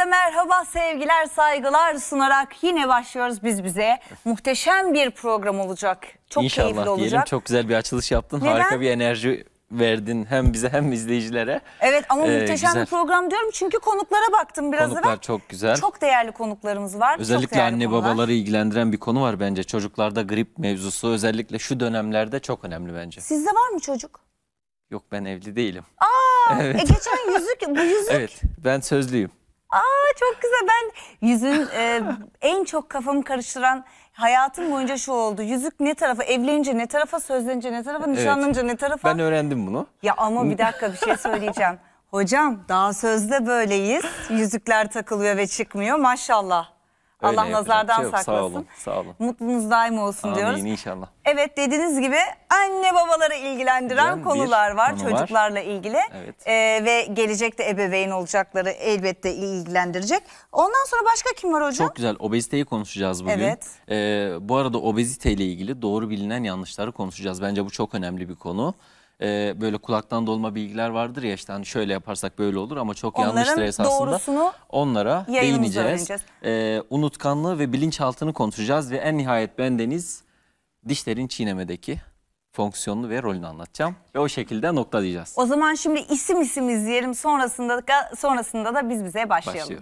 merhaba, sevgiler, saygılar sunarak yine başlıyoruz biz bize. Muhteşem bir program olacak. Çok İnşallah keyifli olacak. diyelim. Çok güzel bir açılış yaptın. Neden? Harika bir enerji verdin hem bize hem izleyicilere. Evet ama muhteşem güzel. bir program diyorum çünkü konuklara baktım biraz Konuklar evvel. çok güzel. Çok değerli konuklarımız var. Özellikle anne babaları ilgilendiren bir konu var bence. Çocuklarda grip mevzusu özellikle şu dönemlerde çok önemli bence. Sizde var mı çocuk? Yok, ben evli değilim. Evet. Geçen yüzük, bu yüzük. Evet, ben sözlüyüm. Çok güzel. Ben yüzüğün en çok kafamı karıştıran hayatım boyunca şu oldu. Yüzük ne tarafa, evlenince ne tarafa, sözlenince ne tarafa, nişanlanınca ne tarafa. Ben öğrendim bunu. Ya ama bir dakika, bir şey söyleyeceğim. Hocam daha sözde böyleyiz. Yüzükler takılıyor ve çıkmıyor maşallah. Öyle, Allah nazardan saklasın. Sağ olun, sağ olun. Mutlunuz daim olsun diyoruz. Amin inşallah. Evet, dediğiniz gibi anne babaları ilgilendiren konular var çocuklarla ilgili. Evet. Ve gelecekte ebeveyn olacakları elbette ilgilendirecek. Ondan sonra başka kim var hocam? Çok güzel, obeziteyi konuşacağız bugün. Evet. Bu arada obeziteyle ilgili doğru bilinen yanlışları konuşacağız. Bence bu çok önemli bir konu. Böyle kulaktan dolma bilgiler vardır ya, işte hani şöyle yaparsak böyle olur ama çok yanlıştır esasında. Doğrusunu onlara değineceğiz. Unutkanlığı ve bilinçaltını konuşacağız ve en nihayet bendeniz dişlerin çiğnemedeki fonksiyonunu ve rolünü anlatacağım ve o şekilde noktalayacağız. O zaman şimdi isim izleyelim, sonrasında da biz bize başlayalım. Başlıyor.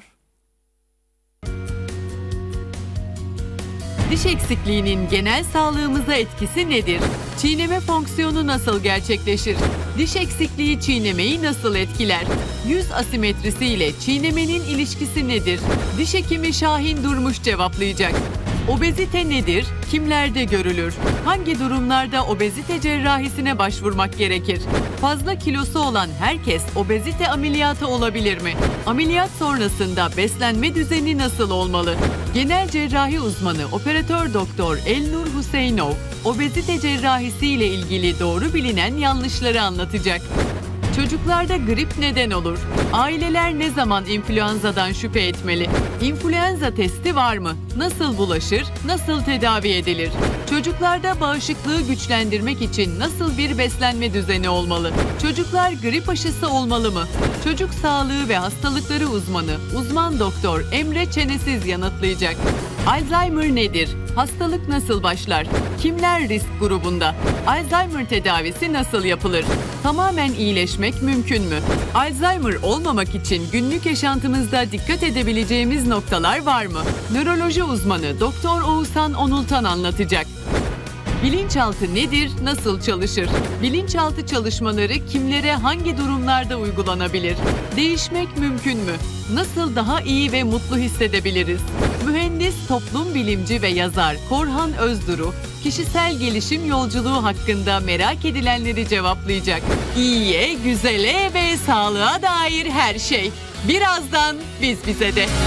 Diş eksikliğinin genel sağlığımıza etkisi nedir? Çiğneme fonksiyonu nasıl gerçekleşir? Diş eksikliği çiğnemeyi nasıl etkiler? Yüz asimetrisi ile çiğnemenin ilişkisi nedir? Diş hekimi Şahin Durmuş cevaplayacak. Obezite nedir? Kimlerde görülür? Hangi durumlarda obezite cerrahisine başvurmak gerekir? Fazla kilosu olan herkes obezite ameliyatı olabilir mi? Ameliyat sonrasında beslenme düzeni nasıl olmalı? Genel cerrahi uzmanı operatör doktor Elnur Hüseyinov, obezite cerrahisi ile ilgili doğru bilinen yanlışları anlatacak. Çocuklarda grip neden olur? Aileler ne zaman influenzadan şüphe etmeli? İnfluenza testi var mı? Nasıl bulaşır? Nasıl tedavi edilir? Çocuklarda bağışıklığı güçlendirmek için nasıl bir beslenme düzeni olmalı? Çocuklar grip aşısı olmalı mı? Çocuk sağlığı ve hastalıkları uzmanı, uzman doktor Emre Çenesiz yanıtlayacak. Alzheimer nedir? Hastalık nasıl başlar? Kimler risk grubunda? Alzheimer tedavisi nasıl yapılır? Tamamen iyileşmek mümkün mü? Alzheimer olmamak için günlük yaşantımızda dikkat edebileceğimiz noktalar var mı? Nöroloji uzmanı Doktor Oğuzhan Onultan anlatacak. Bilinçaltı nedir, nasıl çalışır? Bilinçaltı çalışmaları kimlere hangi durumlarda uygulanabilir? Değişmek mümkün mü? Nasıl daha iyi ve mutlu hissedebiliriz? Mühendis, toplum bilimci ve yazar Korhan Özduru, kişisel gelişim yolculuğu hakkında merak edilenleri cevaplayacak. İyiye, güzele ve sağlığa dair her şey. Birazdan biz bize de.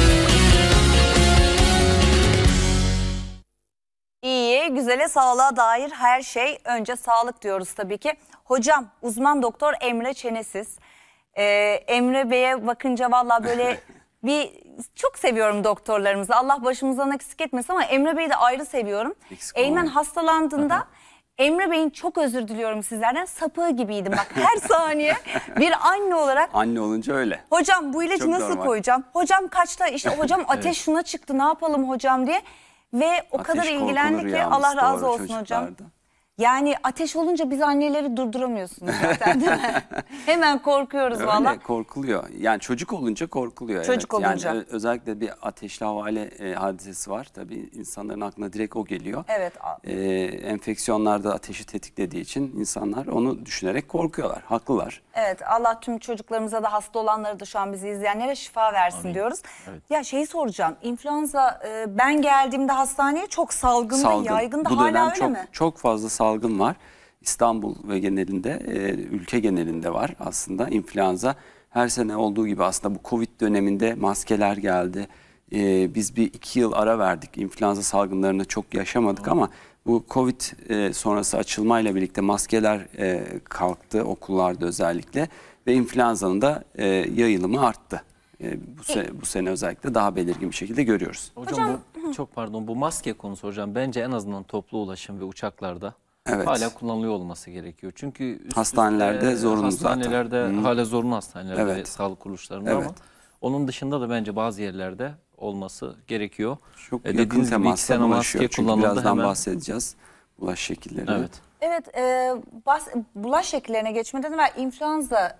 İyiye, güzele, sağlığa dair her şey. Önce sağlık diyoruz tabii ki. Hocam, uzman doktor Emre Çenesiz. Emre Bey'e bakınca vallahi böyle çok seviyorum doktorlarımızı. Allah başımızdan eksik etmesin ama Emre Bey'i de ayrı seviyorum. Eymen hastalandığında Emre Bey'in, çok özür diliyorum sizlerden, sapığı gibiydim. Bak her saniye bir anne olarak. Anne olunca öyle. Hocam bu ilacı Çok nasıl normal. koyacağım? Hocam kaçta? İşte hocam ateş şuna çıktı, ne yapalım hocam diye. Ve o kadar ilgilendi ki Allah razı olsun hocam. Yani ateş olunca biz anneleri durduramıyorsunuz zaten, değil mi? Hemen korkuyoruz valla. Öyle korkuluyor. Yani çocuk olunca korkuluyor. Çocuk olunca. Yani özellikle bir ateşli havale hadisesi var. Tabii insanların aklına direkt o geliyor. Evet. Enfeksiyonlarda ateşi tetiklediği için insanlar onu düşünerek korkuyorlar. Haklılar. Evet, Allah tüm çocuklarımıza da, hasta olanları da, şu an bizi izleyenlere şifa versin. Amin diyoruz. Evet. Ya şeyi soracağım. İnfluenza ben geldiğimde hastaneye çok salgındı, yaygındı. Bu hala dönem öyle mi? Çok fazla salgın var. İstanbul ve genelinde, ülke genelinde var aslında influenza. Her sene olduğu gibi aslında bu Covid döneminde maskeler geldi. Biz bir 2 yıl ara verdik. İnfluenza salgınlarını çok yaşamadık ama bu Covid sonrası açılmayla birlikte maskeler kalktı okullarda özellikle ve influenza'nın da yayılımı arttı. Bu sene özellikle daha belirgin bir şekilde görüyoruz. Hocam çok pardon, bu maske konusu hocam bence en azından toplu ulaşım ve uçaklarda hala kullanılıyor olması gerekiyor. Çünkü hastanelerde zorunlu hastanelerde zaten. hala zorunlu hastanelerde ve sağlık kuruluşlarında ama Onun dışında da bence bazı yerlerde olması gerekiyor. Çok Dediğiniz yakın gibi temasla ikisel bulaşıyor. maske Çünkü kullanıldı birazdan hemen. bahsedeceğiz bulaş şekilleri. Evet. Evet, bulaş şekillerine geçmeden evvel influenza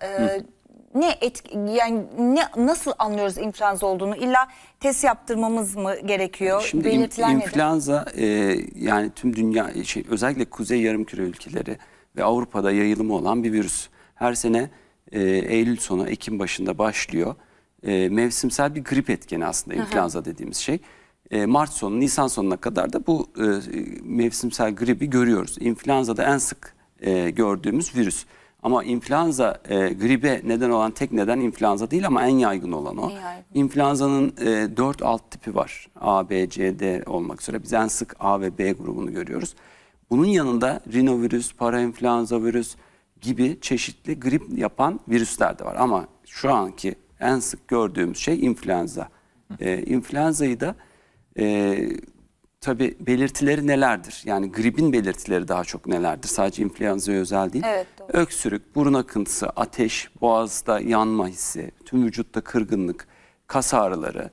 nasıl anlıyoruz influenza olduğunu? İlla test yaptırmamız mı gerekiyor? Şimdi Belirtiler nedir? influenza yani tüm dünya özellikle Kuzey Yarımküre ülkeleri ve Avrupa'da yayılımı olan bir virüs. Her sene Eylül sonu Ekim başında başlıyor. Mevsimsel bir grip etkeni aslında influenza dediğimiz şey. Mart sonu Nisan sonuna kadar da bu mevsimsel gribi görüyoruz. Influenza'da en sık gördüğümüz virüs. Ama influenza gribe neden olan tek neden influenza değil ama en yaygın olan o. İnfluenza'nın 4 alt tipi var. A, B, C, D olmak üzere. Biz en sık A ve B grubunu görüyoruz. Bunun yanında rinovirüs, parainfluenza virüs gibi çeşitli grip yapan virüsler de var. Ama şu anki en sık gördüğümüz şey influenza. İnfluenza'yı da tabii belirtileri nelerdir? Yani gripin belirtileri daha çok nelerdir? Sadece influenza'ya özel değil. Evet, doğru. Öksürük, burun akıntısı, ateş, boğazda yanma hissi, tüm vücutta kırgınlık, kas ağrıları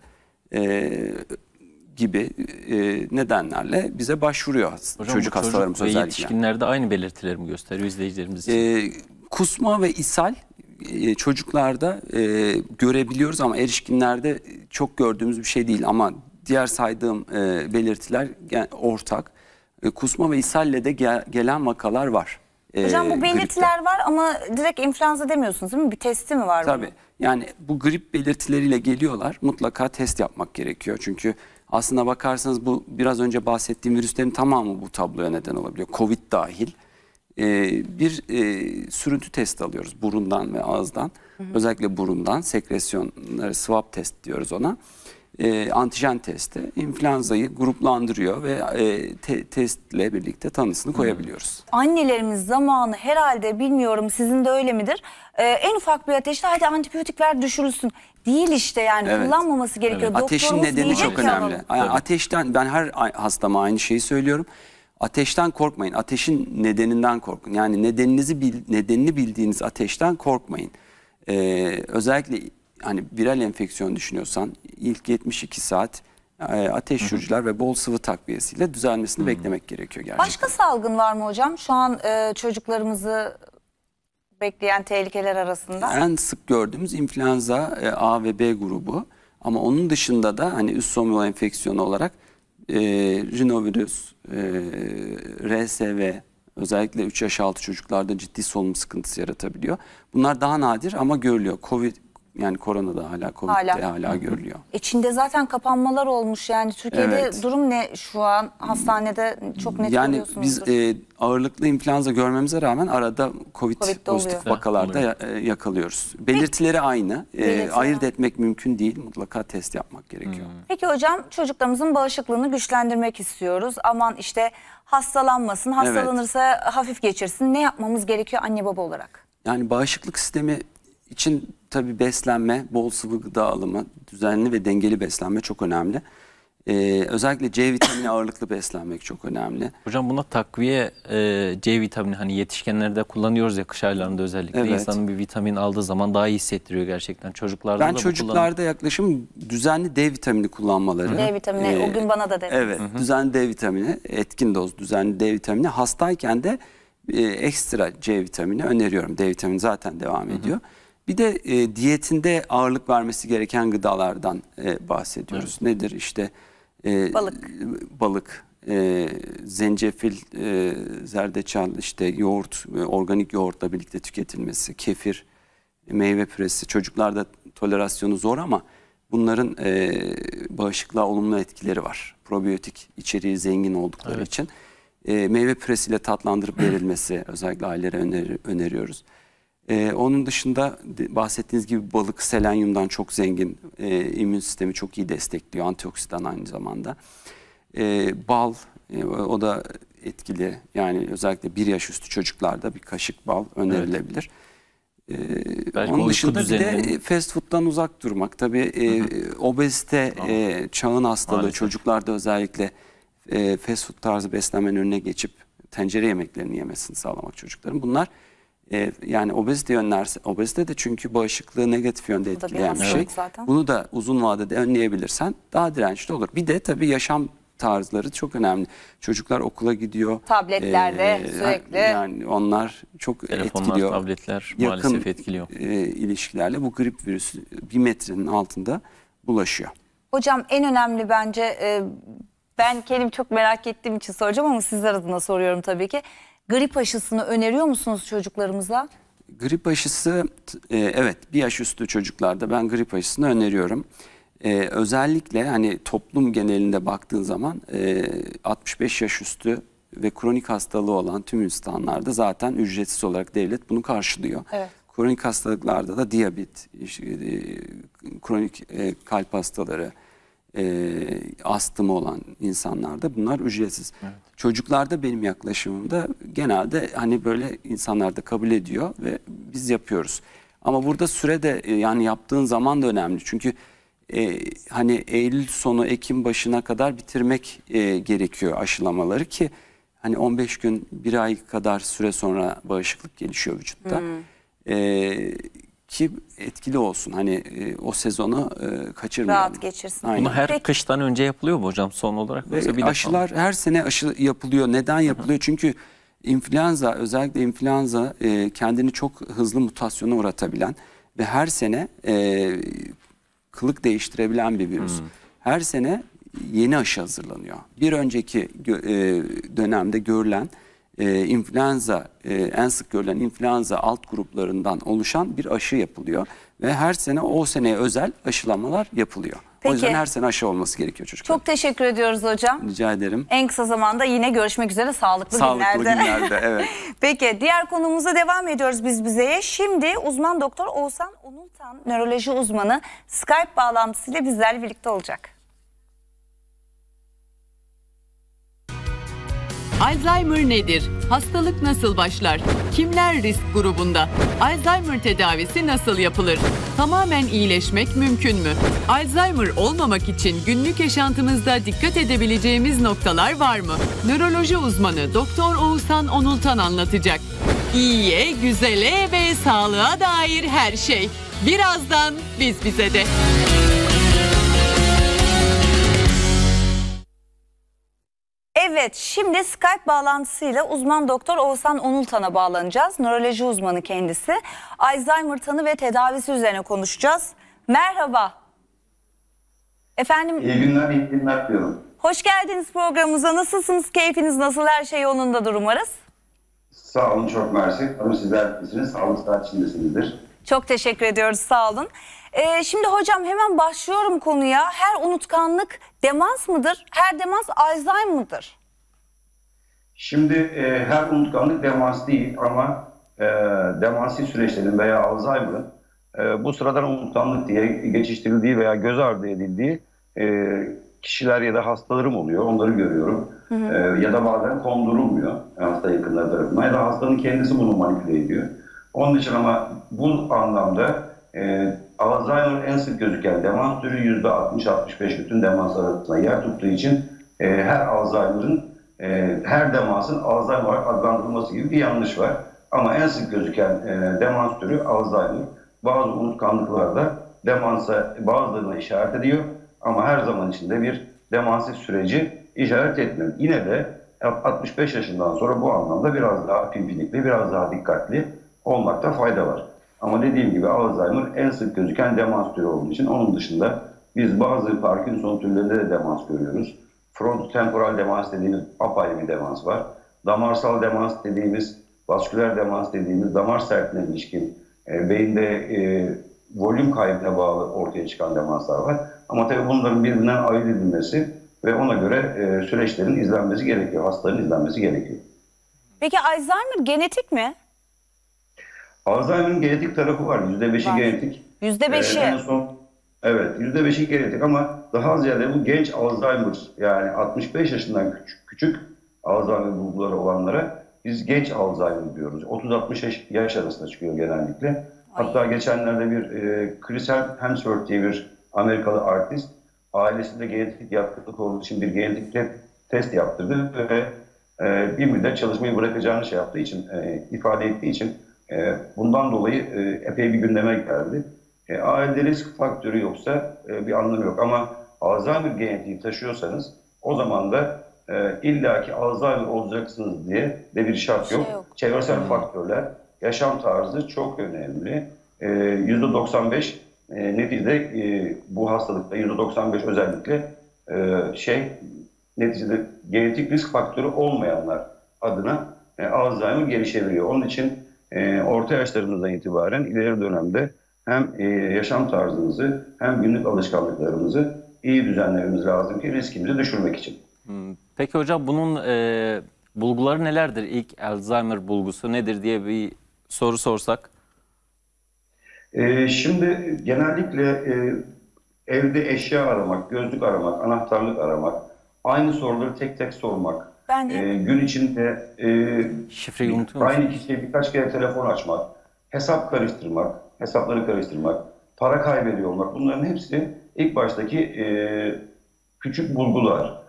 gibi nedenlerle bize başvuruyor Hocam, çocuk bu hastalarımız ve özellikle. yetişkinlerde aynı belirtileri mi gösteriyor izleyicilerimiz için? Kusma ve ishal çocuklarda görebiliyoruz ama erişkinlerde çok gördüğümüz bir şey değil. Ama diğer saydığım belirtiler ortak. Kusma ve ishalle de gelen vakalar var. Hocam bu belirtiler gripte. var ama direkt influenza demiyorsunuz değil mi? Bir testi mi var Tabii. bunun? Yani bu grip belirtileriyle geliyorlar. Mutlaka test yapmak gerekiyor. Çünkü aslına bakarsanız bu biraz önce bahsettiğim virüslerin tamamı bu tabloya neden olabiliyor. Covid dahil. Bir sürüntü testi alıyoruz burundan ve ağızdan. Özellikle burundan sekresyonları swab test diyoruz ona. Antijen testi influenza'yı gruplandırıyor ve testle birlikte tanısını koyabiliyoruz. Annelerimiz zamanı herhalde, bilmiyorum sizin de öyle midir? En ufak bir ateşte hadi antibiyotik ver düşürülsün. Değil işte yani Evet. kullanmaması gerekiyor. Evet. Ateşin Doktorumuz nedeni diyecek çok ki önemli. alalım. Yani ateşten ben her hastama aynı şeyi söylüyorum. Ateşten korkmayın. Ateşin nedeninden korkun. Yani nedenini bildiğiniz ateşten korkmayın. Özellikle hani viral enfeksiyon düşünüyorsan ilk 72 saat ateş düşürücüler ve bol sıvı takviyesiyle düzelmesini beklemek gerekiyor gerçekten. Başka salgın var mı hocam? Şu an çocuklarımızı bekleyen tehlikeler arasında. En sık gördüğümüz influenza A ve B grubu. Ama onun dışında da hani üst solunum enfeksiyonu olarak rinovirüs, RSV özellikle 3 yaş altı çocuklarda ciddi solunum sıkıntısı yaratabiliyor. Bunlar daha nadir ama görülüyor. Covid yani korona da Covid'de hala görülüyor. Çin'de zaten kapanmalar olmuş yani. Türkiye'de Evet. durum ne şu an? Hastanede çok net Yani görüyorsunuzdur. biz ağırlıklı influenza görmemize rağmen arada Covid Covid'de pozitif oluyor. vakalarda yakalıyoruz. Belirtileri aynı. Belirtileri Ayırt etmek mümkün değil. Mutlaka test yapmak gerekiyor. Peki hocam, çocuklarımızın bağışıklığını güçlendirmek istiyoruz. Aman işte hastalanmasın, hastalanırsa hafif geçirsin. Ne yapmamız gerekiyor anne baba olarak? Yani bağışıklık sistemi için tabii beslenme, bol sıvı gıda alımı, düzenli ve dengeli beslenme çok önemli. Özellikle C vitamini ağırlıklı beslenmek çok önemli. Hocam buna takviye C vitamini hani yetişkinlerde kullanıyoruz ya kış aylarında özellikle. Evet. İnsanın bir vitamin aldığı zaman daha iyi hissettiriyor gerçekten. Çocuklarda Ben da çocuklarda yaklaşım düzenli D vitamini kullanmaları. D vitamini o gün bana da dedi. Evet, düzenli D vitamini, etkin doz düzenli D vitamini. Hastayken de ekstra C vitamini öneriyorum. D vitamini zaten devam ediyor. Bir de diyetinde ağırlık vermesi gereken gıdalardan bahsediyoruz. Nedir? İşte balık, zencefil, zerdeçal, işte yoğurt, organik yoğurtla birlikte tüketilmesi, kefir, meyve püresi. Çocuklarda tolerasyonu zor ama bunların bağışıklığa olumlu etkileri var. Probiyotik içeriği zengin oldukları için. Meyve püresiyle tatlandırıp verilmesi özellikle ailelere öneriyoruz. Onun dışında bahsettiğiniz gibi balık selenyumdan çok zengin, immün sistemi çok iyi destekliyor, antioksidan aynı zamanda. Bal, o da etkili, yani özellikle 1 yaş üstü çocuklarda bir kaşık bal önerilebilir. Onun dışında bir de fast food'dan uzak durmak. Tabii obezite, çağın hastalığı, maalesef çocuklarda özellikle fast food tarzı beslenmenin önüne geçip tencere yemeklerini yemesini sağlamak çocukların. Bunlar Yani obezite önlerse, obezite de çünkü bağışıklığı negatif yönde Bu da bir etkileyen bir şey. hastalık zaten. Bunu da uzun vadede önleyebilirsen daha dirençli olur. Bir de tabii yaşam tarzları çok önemli. Çocuklar okula gidiyor. Tabletlerde sürekli. Yani onlar çok Telefonlar, etkiliyor. tabletler Yakın maalesef etkiliyor. ilişkilerle bu grip virüsü 1 metrenin altında bulaşıyor. Hocam en önemli bence ben kendim çok merak ettiğim için soracağım ama sizler adına soruyorum tabii ki. Grip aşısını öneriyor musunuz çocuklarımıza? Grip aşısı evet, bir yaş üstü çocuklarda ben grip aşısını öneriyorum. Özellikle hani toplum genelinde baktığın zaman 65 yaş üstü ve kronik hastalığı olan tüm insanlarda zaten ücretsiz olarak devlet bunu karşılıyor. Evet. Kronik hastalıklarda da diyabet, kronik kalp hastaları, astımı olan insanlarda bunlar ücretsiz. Evet. Çocuklarda benim yaklaşımımda genelde hani böyle insanlar da kabul ediyor ve biz yapıyoruz. Ama burada süre de yani yaptığın zaman da önemli. Çünkü hani Eylül sonu Ekim başına kadar bitirmek gerekiyor aşılamaları ki hani 15 gün 1 ay kadar süre sonra bağışıklık gelişiyor vücutta. Ki etkili olsun. Hani o sezonu kaçırmayalım. Rahat geçirsin. Aynen. Bunu her Peki. kıştan önce yapılıyor mu hocam son olarak? Yoksa bir Aşılar her sene aşı yapılıyor. Neden yapılıyor? Çünkü influenza, özellikle influenza kendini çok hızlı mutasyona uğratabilen ve her sene kılık değiştirebilen bir virüs. Her sene yeni aşı hazırlanıyor. Bir önceki dönemde görülen influenza, en sık görülen influenza alt gruplarından oluşan bir aşı yapılıyor. Ve her sene o seneye özel aşılamalar yapılıyor. Peki. O yüzden her sene aşı olması gerekiyor çocuklar. Çok teşekkür ediyoruz hocam. Rica ederim. En kısa zamanda yine görüşmek üzere sağlıklı Sağlıklı günlerde, evet. Peki diğer konumuza devam ediyoruz biz bizeye. Şimdi uzman doktor Oğuzhan Onultan, nöroloji uzmanı Skype bağlantısıyla bizlerle birlikte olacak. Alzheimer nedir? Hastalık nasıl başlar? Kimler risk grubunda? Alzheimer tedavisi nasıl yapılır? Tamamen iyileşmek mümkün mü? Alzheimer olmamak için günlük yaşantımızda dikkat edebileceğimiz noktalar var mı? Nöroloji uzmanı Doktor Oğuzhan Onultan anlatacak. İyiye, güzele ve sağlığa dair her şey. Birazdan biz bize de. Evet, şimdi Skype bağlantısıyla uzman doktor Oğuzhan Onultan'a bağlanacağız. Nöroloji uzmanı kendisi. Alzheimer tanı ve tedavisi üzerine konuşacağız. Merhaba. Efendim. İyi günler, iyi günler diyorum. Hoş geldiniz programımıza. Nasılsınız? Keyfiniz nasıl? Her şey yolundadır umarız. Sağ olun, çok mersi. Umarım sizler iyisiniz, sağlık saat içindesinizdir. Çok teşekkür ediyoruz, sağ olun. Şimdi hocam hemen başlıyorum konuya. Her unutkanlık demans mıdır? Her demans Alzheimer mıdır? Şimdi her unutkanlık demans değil ama demansi süreçlerin veya Alzheimer'ın bu sıradan unutkanlık diye geçiştirildiği veya göz ardı edildiği kişiler ya da hastalarım oluyor. Onları görüyorum. Ya da bazen kondurulmuyor hasta yakınları tarafından ya da hastanın kendisi bunu manipüle ediyor. Onun için ama bu anlamda Alzheimer en sık gözüken demans türü %60-65 bütün demans arasında yer tuttuğu için her Alzheimer'ın her demansın Alzheimer olarak adlandırılması gibi bir yanlış var. Ama en sık gözüken demans türü Alzheimer. Bazı unutkanlıklarda demansa bazılarına işaret ediyor ama her zaman içinde bir demansif süreci işaret etmiyor. Yine de 65 yaşından sonra bu anlamda biraz daha pimpirikli, biraz daha dikkatli olmakta fayda var. Ama dediğim gibi Alzheimer en sık gözüken demans türü olduğu için onun dışında biz bazı Parkinson türlerinde de demans görüyoruz. Frontotemporal demans dediğimiz apayrı bir demans var. Damarsal demans dediğimiz, vasküler demans dediğimiz damar sertliğine ilişkin beyinde volüm kaybına bağlı ortaya çıkan demanslar var. Ama tabii bunların birbirinden ayırt edilmesi ve ona göre süreçlerin izlenmesi gerekiyor, hastaların izlenmesi gerekiyor. Peki Alzheimer genetik mi? Alzheimer'ın genetik tarafı var. %5'i genetik. %5'i. En son, evet, %5'i genetik ama daha ziyade bu genç Alzheimer, yani 65 yaşından küçük Alzheimer bulguları olanlara biz genç Alzheimer diyoruz. 30-60 yaş arasında çıkıyor genellikle. Hatta geçenlerde bir Chris Hemsworth diye bir Amerikalı artist ailesinde genetik yatkınlık olduğu için bir genetik test yaptırdı ve bir müddet çalışmayı bırakacağını ifade ettiği için Bundan dolayı epey bir gündeme geldi. Ailede risk faktörü yoksa bir anlamı yok. Ama Alzheimer genetiği taşıyorsanız o zaman da illaki Alzheimer olacaksınız diye de bir şart yok. Çevresel faktörler, yaşam tarzı çok önemli. %95 neticede bu hastalıkta %95 özellikle neticede genetik risk faktörü olmayanlar adına Alzheimer gelişebiliyor. Onun için orta yaşlarımızdan itibaren ileri dönemde hem yaşam tarzımızı hem günlük alışkanlıklarımızı iyi düzenlememiz lazım ki riskimizi düşürmek için. Peki hocam bunun bulguları nelerdir? İlk Alzheimer bulgusu nedir diye bir soru sorsak. Şimdi genellikle evde eşya aramak, gözlük aramak, anahtarlık aramak, aynı soruları tek tek sormak, gün içinde şifreyi unutuyor musunuz? aynı kişiye birkaç kere telefon açmak, hesapları karıştırmak, para kaybediyor olmak, bunların hepsi ilk baştaki küçük bulgular.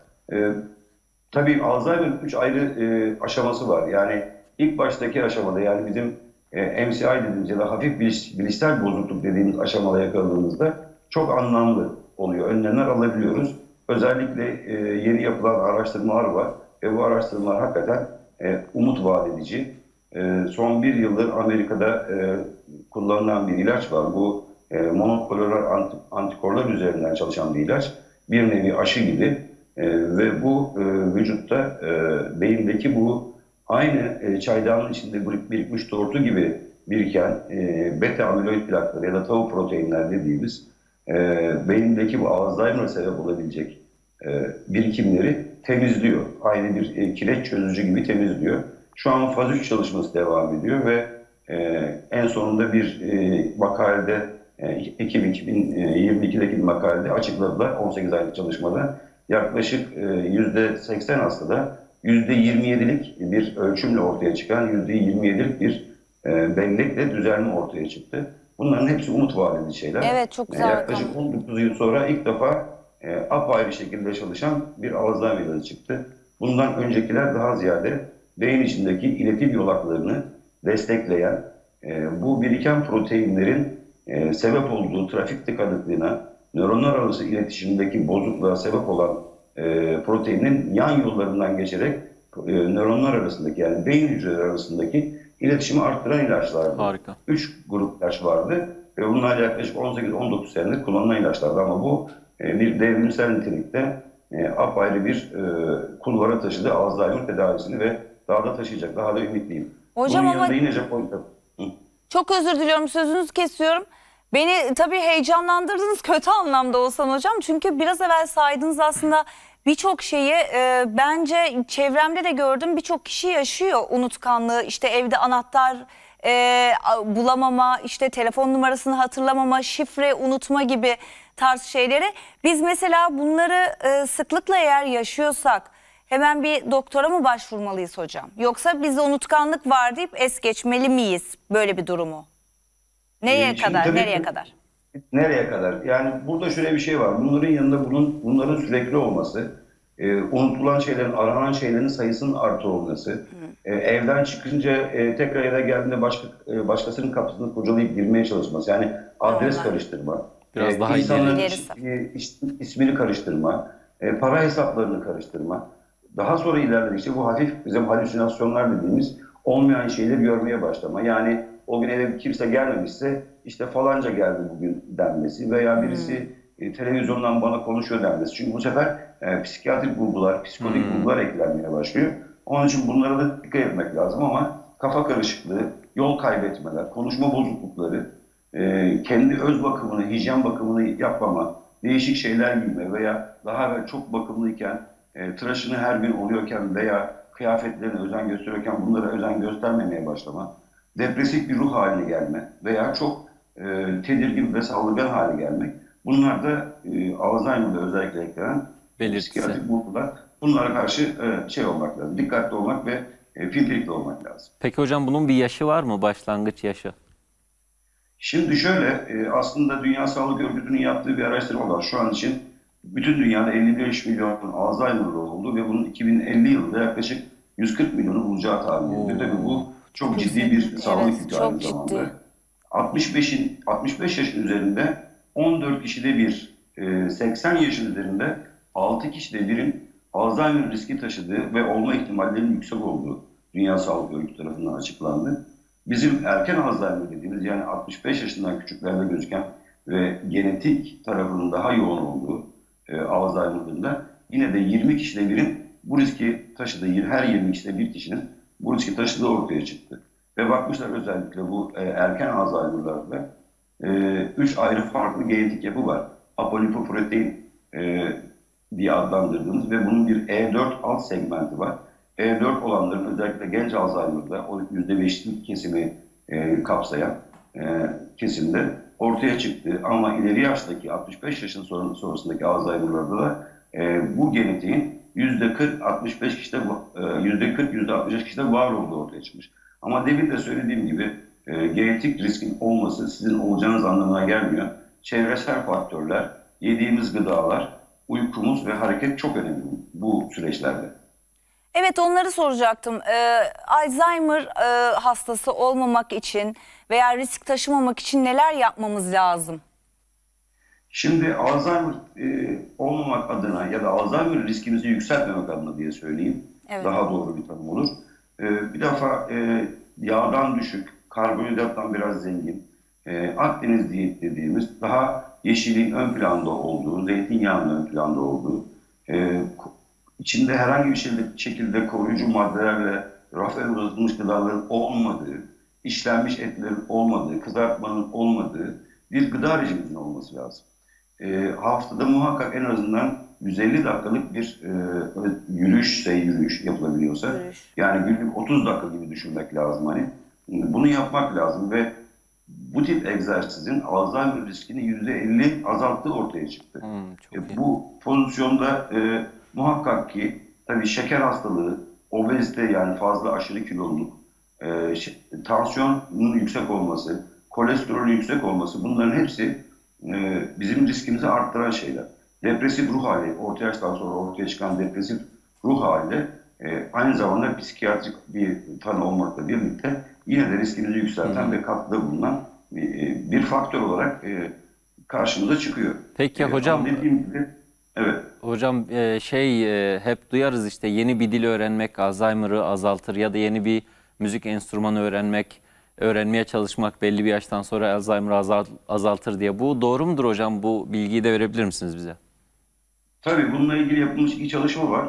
Tabii Alzheimer'ın 3 ayrı aşaması var. Yani ilk baştaki aşamada, yani bizim MCI dediğimiz ya da hafif bilişsel bozukluk dediğimiz aşamada yakaladığımızda çok anlamlı oluyor. Önlemler alabiliyoruz. Özellikle yeni yapılan araştırmalar var ve bu araştırmalar hakikaten umut vaat edici. Son bir yıldır Amerika'da kullanılan bir ilaç var. Bu monoklonal antikorlar üzerinden çalışan bir ilaç. Bir nevi aşı gibi ve bu vücutta beyindeki bu aynı çaydanın içinde birikmiş tortu gibi biriken beta amiloid plakları ya da tau proteinler dediğimiz beyindeki bu Alzheimer'a sebep olabilecek birikimleri temizliyor. Aynı bir kireç çözücü gibi temizliyor. Şu an faz 3 çalışması devam ediyor ve en sonunda bir makalede Ekim 2022'deki bir makalede açıkladılar 18 aylık çalışmada. Yaklaşık %80 hastada %27'lik bir ölçümle ortaya çıkan %27'lik bir bellekle düzelme ortaya çıktı. Bunların hepsi umut vaat edici şeyler. Evet, çok güzel. Yaklaşık 19 yıl sonra ilk defa apayrı şekilde çalışan bir Alzheimer ilacı çıktı. Bundan öncekiler daha ziyade beyin içindeki iletim yolaklarını destekleyen, bu biriken proteinlerin sebep olduğu trafik tıkanıklığına, nöronlar arası iletişimdeki bozukluğa sebep olan proteinin yan yollarından geçerek nöronlar arasındaki, yani beyin hücreleri arasındaki iletişimi arttıran ilaçlardı. Harika. 3 grup ilaç vardı ve bunlar yaklaşık 18-19 senedir kullanılan ilaçlardı ama bu bir devrimsel nitelikte apayrı bir kulvara taşıdı Alzheimer tedavisini ve daha da taşıyacak, daha da ümitliyim. Hocam bunun ama yine Japonya'da... çok özür diliyorum, sözünüzü kesiyorum. Beni tabii heyecanlandırdınız kötü anlamda olsan hocam. Çünkü biraz evvel saydınız aslında birçok şeyi bence çevremde de gördüm. Birçok kişi yaşıyor unutkanlığı. İşte evde anahtar bulamama, işte telefon numarasını hatırlamama, şifre unutma gibi tarz şeyleri. Biz mesela bunları sıklıkla eğer yaşıyorsak hemen bir doktora mı başvurmalıyız hocam? Yoksa bizde unutkanlık var deyip es geçmeli miyiz böyle bir durumu? Nereye kadar? Nereye kadar? Nereye kadar? Yani burada şöyle bir şey var. Bunların yanında bunların sürekli olması, unutulan şeylerin, aranan şeylerin sayısının artı olması, evden çıkınca tekrar eve geldiğinde başkasının kapısını kurcalayıp girmeye çalışması. Yani adres karıştırma, biraz daha insanların ismini karıştırma, para hesaplarını karıştırma. Daha sonra ilerledikçe bu hafif bizim halüsinasyonlar dediğimiz olmayan şeyleri görmeye başlama. Yani o gün eve kimse gelmemişse işte falanca geldi bugün denmesi veya birisi televizyondan bana konuşuyor denmesi. Çünkü bu sefer psikiyatrik bulgular, psikolojik bulgular eklenmeye başlıyor. Onun için bunlara da dikkat etmek lazım ama kafa karışıklığı, yol kaybetmeler, konuşma bozuklukları, kendi öz bakımını, hijyen bakımını yapmama, değişik şeyler giyme veya daha evvel çok bakımlıyken, tıraşını her gün oluyorken veya kıyafetlerine özen gösteriyorken bunlara özen göstermemeye başlama, depresif bir ruh haline gelme veya çok tedirgin ve saldırgan hale gelmek. Bunlar da Alzheimer'da özellikle eklenen psikiyatrik bulgular. Bunlara karşı olmak lazım, dikkatli olmak ve pimpirikli olmak lazım. Peki hocam bunun bir yaşı var mı? Başlangıç yaşı? Şimdi şöyle, aslında Dünya Sağlık Örgütü'nün yaptığı bir araştırma var. Şu an için bütün dünyada 55 milyon Alzheimer'lı oldu ve bunun 2050 yılında yaklaşık 140 milyonu bulacağı tahmin ediliyor. Tabii bu çok ciddi bir sağlık yükü çok aynı ciddi. zamanda. 65 yaşın üzerinde 14 kişide bir, 80 yaşın üzerinde 6 kişide birin Alzheimer riski taşıdığı ve olma ihtimallerinin yüksek olduğu Dünya Sağlık Örgütü tarafından açıklandı. Bizim erken Alzheimer dediğimiz, yani 65 yaşından küçüklerde gözüken ve genetik tarafının daha yoğun olduğu Alzheimer'ın da yine de 20 kişide birin bu riski taşıdığı, her 20 kişide bir kişinin bu riski taşıdığı ortaya çıktı. Ve bakmışlar özellikle bu erken Alzheimer'larda 3 ayrı farklı genetik yapı var. Apolipoprotein diye adlandırdığımız ve bunun bir E4 alt segmenti var. E4 olanların özellikle genç Alzheimer'da o %5'lik kesimi kapsayan kesimde ortaya çıktı. Ama ileri yaştaki 65 yaşın sonrasındaki Alzheimer'larda da bu genetiğin %40-65 kişide %40-65 kişide var olduğu ortaya çıkmış. Ama demin de söylediğim gibi genetik riskin olması sizin olacağınız anlamına gelmiyor. Çevresel faktörler, yediğimiz gıdalar, uykumuz ve hareket çok önemli bu süreçlerde. Evet, onları soracaktım. Alzheimer hastası olmamak için veya risk taşımamak için neler yapmamız lazım? Şimdi Alzheimer olmamak adına ya da Alzheimer riskimizi yükseltmemek adına diye söyleyeyim. Evet. Daha doğru bir tanım olur. Bir defa yağdan düşük, karbonhidrattan biraz zengin, Akdeniz diyet dediğimiz daha yeşilin ön planda olduğu, zeytinyağının ön planda olduğu, içinde herhangi bir şekilde koruyucu maddelerle rafe uzatılmış gıdaların olmadığı, işlenmiş etlerin olmadığı, kızartmanın olmadığı bir gıda rejiminin olması lazım. Haftada muhakkak en azından 150 dakikalık bir yürüyüş yapılabiliyorsa, yani günlük 30 dakika gibi düşünmek lazım hani. Bunu yapmak lazım ve bu tip egzersizin Alzheimer riskini %50 azalttığı ortaya çıktı. Bu pozisyonda muhakkak ki tabii şeker hastalığı, obezite yani fazla aşırı kiloluluk, tansiyonun yüksek olması, kolesterolün yüksek olması, bunların hepsi bizim riskimizi arttıran şeyler. Depresif ruh hali, orta yaştan sonra ortaya çıkan depresif ruh hali aynı zamanda psikiyatrik bir tanı olmakla birlikte yine de riskimizi yükselten ve katkıda bulunan bir faktör olarak karşımıza çıkıyor. Peki hocam, dediğim gibi, evet. Hocam hep duyarız işte yeni bir dil öğrenmek Alzheimer'ı azaltır ya da yeni bir müzik enstrümanı öğrenmeye çalışmak belli bir yaştan sonra Alzheimer'ı azaltır diye. Bu doğru mudur hocam? Bu bilgiyi de verebilir misiniz bize? Tabii bununla ilgili yapılmış iki çalışma var.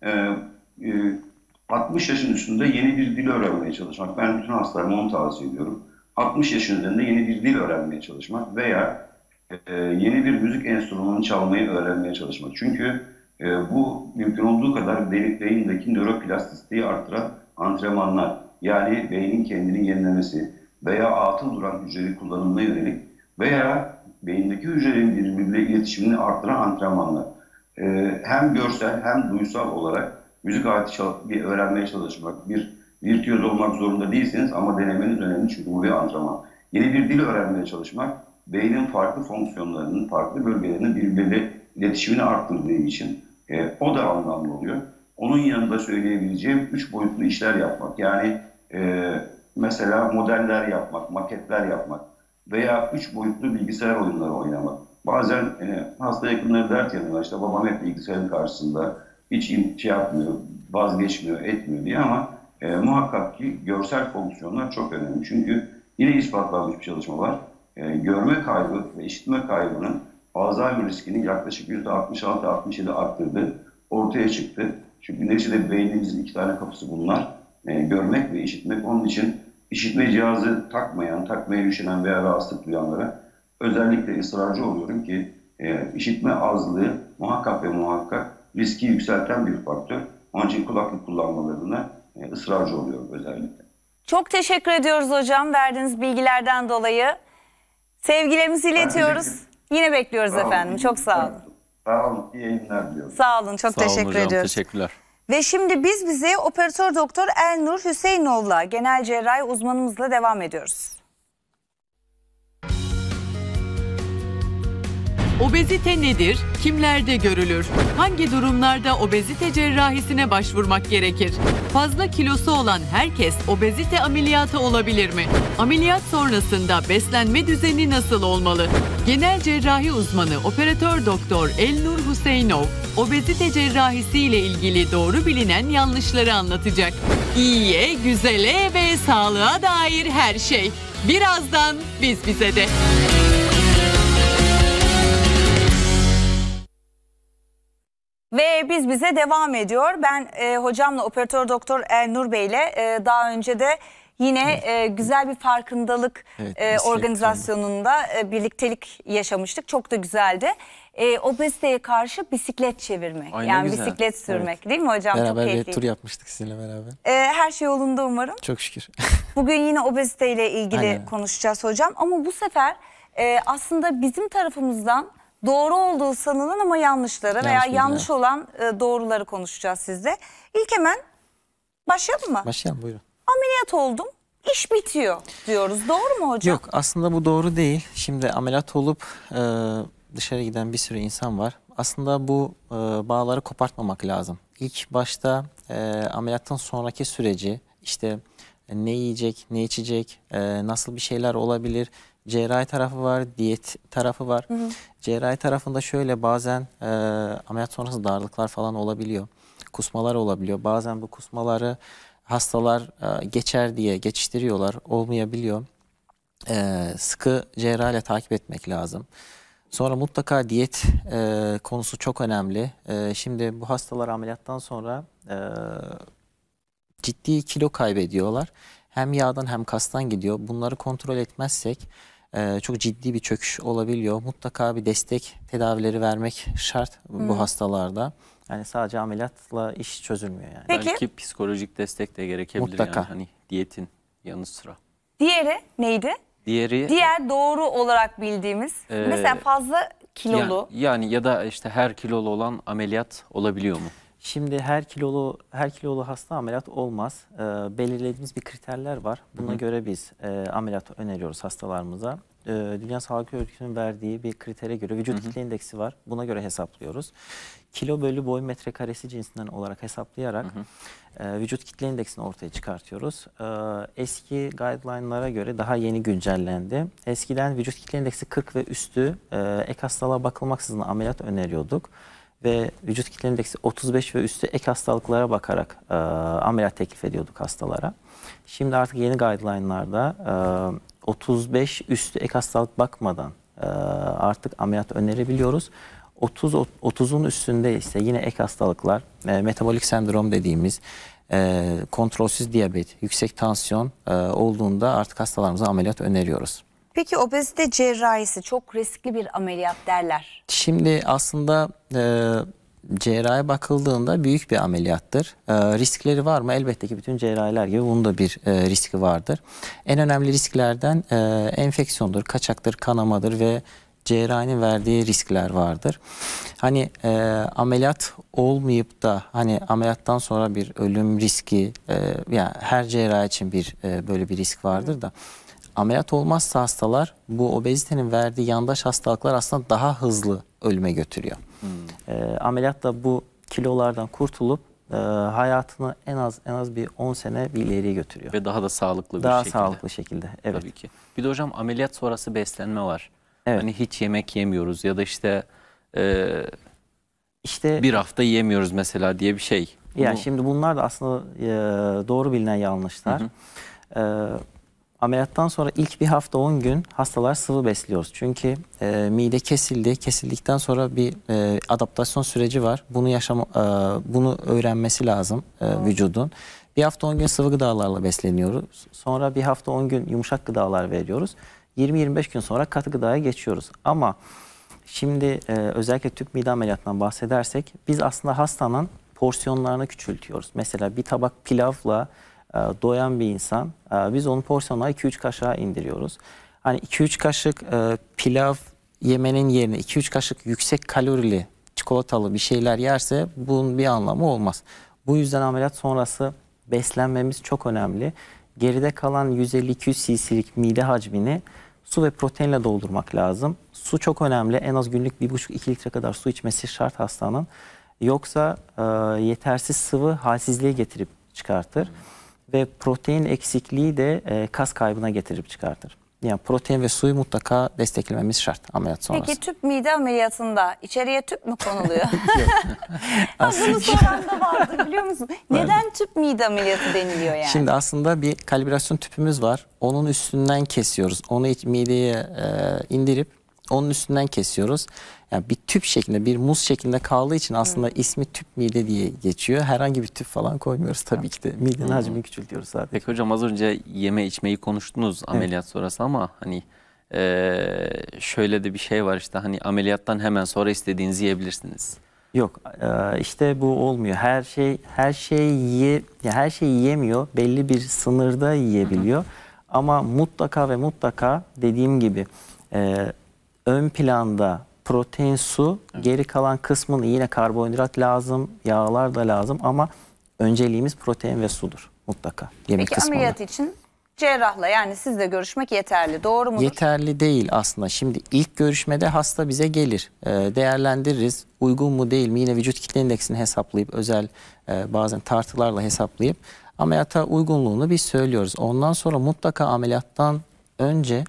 60 yaşın üstünde yeni bir dil öğrenmeye çalışmak. Ben bütün hastalarıma onu tavsiye ediyorum. 60 yaşın üzerinde yeni bir dil öğrenmeye çalışmak veya yeni bir müzik enstrümanını çalmayı öğrenmeye çalışmak. Çünkü bu mümkün olduğu kadar beyindeki nöroplastisiteyi artıran antrenmanlar, yani beynin kendini yenilemesi veya atıl duran hücreleri kullanımına yönelik veya beyindeki hücrelerin birbiriyle iletişimini artıran antrenmanlar. Hem görsel hem duysal olarak müzik aleti öğrenmeye çalışmak, bir virtüöz olmak zorunda değilsiniz ama denemeniz önemli çünkü bu bir antrenman. Yeni bir dil öğrenmeye çalışmak, beynin farklı fonksiyonlarının, farklı bölgelerinin birbiriyle iletişimini arttırdığı için o da anlamlı oluyor. Onun yanında söyleyebileceğim 3 boyutlu işler yapmak. Yani mesela modeller yapmak, maketler yapmak veya 3 boyutlu bilgisayar oyunları oynamak. Bazen hasta yakınları dert yanıyor, işte babam hep bilgisayarın karşısında hiç şey yapmıyor, vazgeçmiyor, etmiyor diye ama muhakkak ki görsel fonksiyonlar çok önemli. Çünkü yine ispatlanmış bir çalışma var. Görme kaybı ve işitme kaybının Alzheimer riskini yaklaşık %66-67 arttırdığı ortaya çıktı. Çünkü neticede beynimizin 2 tane kapısı bunlar. Görmek ve işitmek. Onun için işitme cihazı takmaya üşenen veya rahatsızlık duyanlara özellikle ısrarcı oluyorum ki işitme azlığı muhakkak ve muhakkak riski yükselten bir faktör. Onun için kulaklık kullanmalarına ısrarcı oluyorum özellikle. Çok teşekkür ediyoruz hocam verdiğiniz bilgilerden dolayı. Sevgilerimizi iletiyoruz. Yine bekliyoruz efendim. Çok sağ olun. Sağ olun. İyi yayınlar diliyorum. Sağ olun. Çok teşekkür hocam, ediyoruz. teşekkürler. Ve şimdi bize Operatör Doktor Elnur Hüseyinoğlu'la genel cerrahi uzmanımızla devam ediyoruz. Obezite nedir? Kimlerde görülür? Hangi durumlarda obezite cerrahisine başvurmak gerekir? Fazla kilosu olan herkes obezite ameliyatı olabilir mi? Ameliyat sonrasında beslenme düzeni nasıl olmalı? Genel cerrahi uzmanı operatör doktor Elnur Hüseyinov, obezite cerrahisi ile ilgili doğru bilinen yanlışları anlatacak. İyiye, güzele ve sağlığa dair her şey. Birazdan biz bize de. Ve biz bize devam ediyor. Ben hocamla operatör doktor Elnur Bey ile daha önce de yine güzel bir farkındalık organizasyonunda birliktelik yaşamıştık. Çok da güzeldi. Obeziteye karşı bisiklet çevirmek. Ay, yani güzel. bisiklet sürmek değil mi hocam? Çok Beraber bir keyifli. tur yapmıştık sizinle beraber. Her şey yolunda umarım. Çok şükür. Bugün yine obeziteyle ilgili Aynen. konuşacağız hocam. Ama bu sefer aslında bizim tarafımızdan doğru olduğu sanılan ama yanlışları veya bilgiler. yanlış olan doğruları konuşacağız sizle. İlk hemen başlayalım mı? Başlayalım, buyurun. Ameliyat oldum, iş bitiyor diyoruz. Doğru mu hocam? Yok, aslında bu doğru değil. Şimdi ameliyat olup dışarı giden bir sürü insan var. Aslında bu bağları kopartmamak lazım. İlk başta ameliyattan sonraki süreci, işte ne yiyecek, ne içecek, nasıl bir şeyler olabilir. Cerrahi tarafı var, diyet tarafı var. Cerrahi tarafında şöyle bazen ameliyat sonrası darlıklar falan olabiliyor. Kusmalar olabiliyor. Bazen bu kusmaları hastalar geçer diye geçiştiriyorlar. Olmayabiliyor. Sıkı cerrahiyle takip etmek lazım. Sonra mutlaka diyet konusu çok önemli. Şimdi bu hastalar ameliyattan sonra ciddi kilo kaybediyorlar. Hem yağdan hem kastan gidiyor. Bunları kontrol etmezsek çok ciddi bir çöküş olabiliyor. Mutlaka bir destek tedavileri vermek şart bu hastalarda. Yani sadece ameliyatla iş çözülmüyor yani. Peki. Belki psikolojik destek de gerekebilir Mutlaka. yani hani diyetin yanı sıra. Diğeri neydi? Diğeri Diğer doğru olarak bildiğimiz mesela fazla kilolu. yani ya da işte her kilolu olan ameliyat olabiliyor mu? Şimdi her kilolu hasta ameliyat olmaz. Belirlediğimiz bir kriterler var. Buna göre biz ameliyat öneriyoruz hastalarımıza. Dünya Sağlık Örgütü'nün verdiği bir kritere göre vücut kitle indeksi var. Buna göre hesaplıyoruz. Kilo bölü boy metrekaresi cinsinden olarak hesaplayarak vücut kitle indeksini ortaya çıkartıyoruz. Eski guideline'lara göre daha yeni güncellendi. Eskiden vücut kitle indeksi 40 ve üstü ek hastalığa bakılmaksızın ameliyat öneriyorduk. Ve vücut kitle indeksi 35 ve üstü ek hastalıklara bakarak ameliyat teklif ediyorduk hastalara. Şimdi artık yeni guideline'larda 35 üstü ek hastalık bakmadan artık ameliyat önerebiliyoruz. 30'un üstünde ise yine ek hastalıklar, metabolik sendrom dediğimiz kontrolsüz diyabet, yüksek tansiyon olduğunda artık hastalarımıza ameliyat öneriyoruz. Peki obezite cerrahisi çok riskli bir ameliyat derler. Şimdi aslında cerrahi bakıldığında büyük bir ameliyattır. Riskleri var mı? Elbette ki bütün cerrahiler gibi bunun da bir riski vardır. En önemli risklerden enfeksiyondur, kaçaktır, kanamadır ve cerrahinin verdiği riskler vardır. Hani ameliyat olmayıp da hani ameliyattan sonra bir ölüm riski, yani her cerrahi için bir böyle bir risk vardır da. Ameliyat olmazsa hastalar bu obezitenin verdiği yandaş hastalıklar aslında daha hızlı ölüme götürüyor. Ameliyatla bu kilolardan kurtulup hayatını en az bir 10 sene bir ileriye götürüyor. Ve daha da sağlıklı bir Daha şekilde. sağlıklı şekilde. Evet. Tabii ki. Bir de hocam ameliyat sonrası beslenme var. Evet. Hani hiç yemek yemiyoruz ya da işte İşte bir hafta yiyemiyoruz mesela diye bir şey. yani Bunu- şimdi bunlar da aslında doğru bilinen yanlışlar. Ameliyattan sonra ilk bir hafta 10 gün hastalar sıvı besliyoruz. Çünkü mide kesildi. Kesildikten sonra bir adaptasyon süreci var. Bunu öğrenmesi lazım vücudun. Bir hafta 10 gün sıvı gıdalarla besleniyoruz. Sonra bir hafta 10 gün yumuşak gıdalar veriyoruz. 20-25 gün sonra katı gıdaya geçiyoruz. Ama şimdi özellikle tüp mide ameliyatından bahsedersek biz aslında hastanın porsiyonlarını küçültüyoruz. Mesela bir tabak pilavla doyan bir insan, biz onun porsiyonuna 2-3 kaşığa indiriyoruz. Hani 2-3 kaşık pilav yemenin yerine 2-3 kaşık yüksek kalorili çikolatalı bir şeyler yerse bunun bir anlamı olmaz. Bu yüzden ameliyat sonrası beslenmemiz çok önemli. Geride kalan 150-200 cc'lik mide hacmini su ve proteinle doldurmak lazım. Su çok önemli. En az günlük 1,5-2 litre kadar su içmesi şart hastanın. Yoksa yetersiz sıvı halsizliğe getirip çıkartır. Ve protein eksikliği de kas kaybına getirip çıkartır. Yani protein ve suyu mutlaka desteklememiz şart ameliyat sonrası. Peki tüp mide ameliyatında içeriye tüp mü konuluyor? Bunu soran da vardır biliyor musun? Neden tüp mide ameliyatı deniliyor yani? Şimdi aslında bir kalibrasyon tüpümüz var. Onun üstünden kesiyoruz. Onu mideye indirip onun üstünden kesiyoruz. Yani bir tüp şeklinde, bir muz şeklinde kaldığı için aslında ismi tüp mide diye geçiyor. Herhangi bir tüp falan koymuyoruz tabii ki de. Midenin hacmini küçültüyoruz sadece. Peki hocam, az önce yeme içmeyi konuştunuz ameliyat sonrası ama hani şöyle de bir şey var işte, hani ameliyattan hemen sonra istediğinizi yiyebilirsiniz. Yok, işte bu olmuyor. Her şey yiyemiyor. Belli bir sınırda yiyebiliyor. Ama mutlaka ve mutlaka dediğim gibi ön planda protein, su, geri kalan kısmını yine karbonhidrat lazım, yağlar da lazım ama önceliğimiz protein ve sudur mutlaka yemek Peki kısmında. ameliyat için cerrahla, yani sizle görüşmek yeterli, doğru mudur? Yeterli değil aslında. Şimdi ilk görüşmede hasta bize gelir. Değerlendiririz. Uygun mu değil mi? Yine vücut kitle indeksini hesaplayıp özel bazen tartılarla hesaplayıp ameliyata uygunluğunu biz söylüyoruz. Ondan sonra mutlaka ameliyattan önce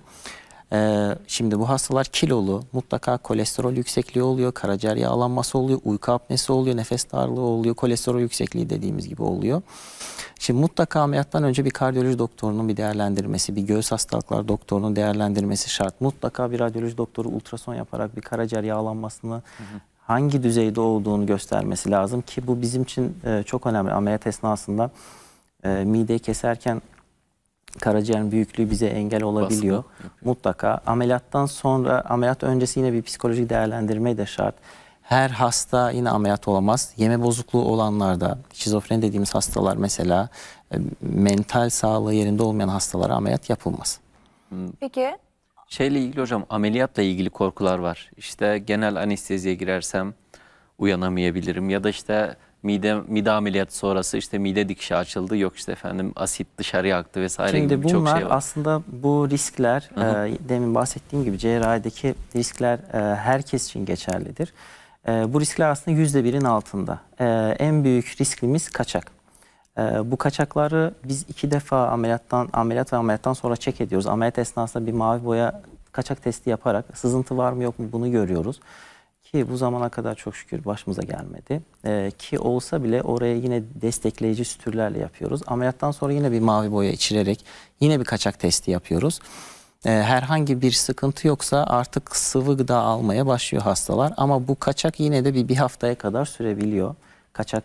şimdi bu hastalar kilolu, mutlaka kolesterol yüksekliği oluyor, karaciğer yağlanması oluyor, uyku apnesi oluyor, nefes darlığı oluyor, kolesterol yüksekliği dediğimiz gibi oluyor. Şimdi mutlaka ameliyattan önce bir kardiyoloji doktorunun bir değerlendirmesi, bir göğüs hastalıklar doktorunun değerlendirmesi şart. Mutlaka bir radyoloji doktoru ultrason yaparak bir karaciğer yağlanmasını hangi düzeyde olduğunu göstermesi lazım ki bu bizim için çok önemli. Ameliyat esnasında mideyi keserken karaciğerin büyüklüğü bize engel olabiliyor. Mutlaka ameliyattan sonra, ameliyat öncesi yine bir psikolojik değerlendirme de şart. Her hasta yine ameliyat olamaz. Yeme bozukluğu olanlarda, şizofreni dediğimiz hastalar mesela, mental sağlığı yerinde olmayan hastalara ameliyat yapılmaz. Peki Şeyle ilgili hocam, ameliyatla ilgili korkular var. İşte genel anesteziye girersem uyanamayabilirim ya da işte mide ameliyatı sonrası işte mide dikişi açıldı, yok işte efendim asit dışarıya aktı vesaire Şimdi gibi birçok bunlar şey var. aslında bu riskler demin bahsettiğim gibi cerrahideki riskler herkes için geçerlidir. Bu riskler aslında %1'in altında. En büyük risklimiz kaçak. Bu kaçakları biz 2 defa ameliyat ve ameliyattan sonra check ediyoruz. Ameliyat esnasında bir mavi boya kaçak testi yaparak sızıntı var mı yok mu bunu görüyoruz. Ki bu zamana kadar çok şükür başımıza gelmedi. Ki olsa bile oraya yine destekleyici sütürlerle yapıyoruz. Ameliyattan sonra yine bir mavi boya içirerek yine bir kaçak testi yapıyoruz. Herhangi bir sıkıntı yoksa artık sıvı gıda almaya başlıyor hastalar. Ama bu kaçak yine de bir haftaya kadar sürebiliyor. Kaçak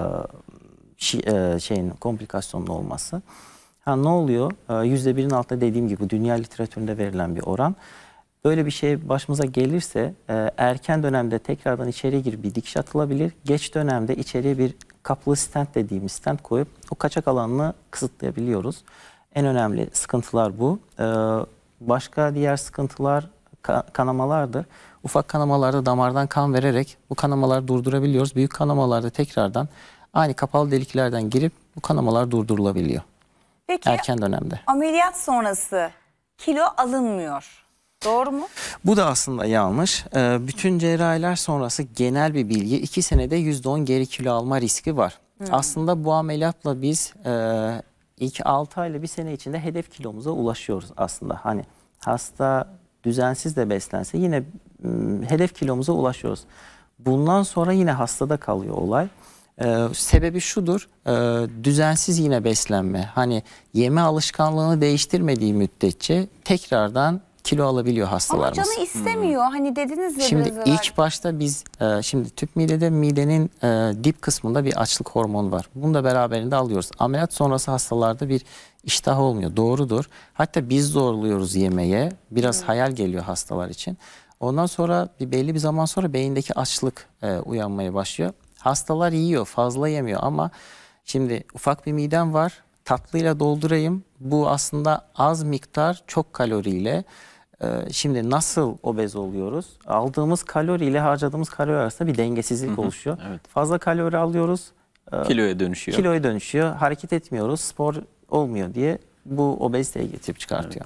komplikasyonlu olması. Ne oluyor? %1'in altında dediğim gibi dünya literatüründe verilen bir oran. Böyle bir şey başımıza gelirse erken dönemde tekrardan içeriye girip bir dikiş atılabilir. Geç dönemde içeriye bir kaplı stent dediğimiz stent koyup o kaçak alanını kısıtlayabiliyoruz. En önemli sıkıntılar bu. Başka diğer sıkıntılar kanamalardır. Ufak kanamalarda damardan kan vererek bu kanamaları durdurabiliyoruz. Büyük kanamalarda tekrardan aynı kapalı deliklerden girip bu kanamalar durdurulabiliyor. Peki Erken dönemde. ameliyat sonrası kilo alınmıyor. Doğru mu? Bu da aslında yanlış. Bütün cerrahiler sonrası genel bir bilgi 2 senede %10 geri kilo alma riski var. Aslında bu ameliyatla biz ilk 6 ayla 1 sene içinde hedef kilomuza ulaşıyoruz aslında. Hani hasta düzensiz de beslense yine hedef kilomuza ulaşıyoruz. Bundan sonra yine hastada kalıyor olay. Sebebi şudur, düzensiz yine beslenme. Hani yeme alışkanlığını değiştirmediği müddetçe tekrardan kilo alabiliyor hastalarımız. Ama canı istemiyor. Hani dediniz ya Şimdi biraz evvel. ilk başta biz şimdi tüp midede midenin dip kısmında bir açlık hormonu var. Bunu da beraberinde alıyoruz. Ameliyat sonrası hastalarda bir iştah olmuyor. Doğrudur. Hatta biz zorluyoruz yemeye. Biraz hayal geliyor hastalar için. Ondan sonra belli bir zaman sonra beyindeki açlık uyanmaya başlıyor. Hastalar yiyor, fazla yemiyor ama şimdi ufak bir midem var. Tatlıyla doldurayım. Bu aslında az miktar çok kaloriyle. Şimdi nasıl obez oluyoruz? Aldığımız kalori ile harcadığımız kalori arasında bir dengesizlik oluşuyor. Evet. Fazla kalori alıyoruz. Kiloya dönüşüyor. Kiloya dönüşüyor. Hareket etmiyoruz. Spor olmuyor diye bu obeziteye getirip çıkartıyor.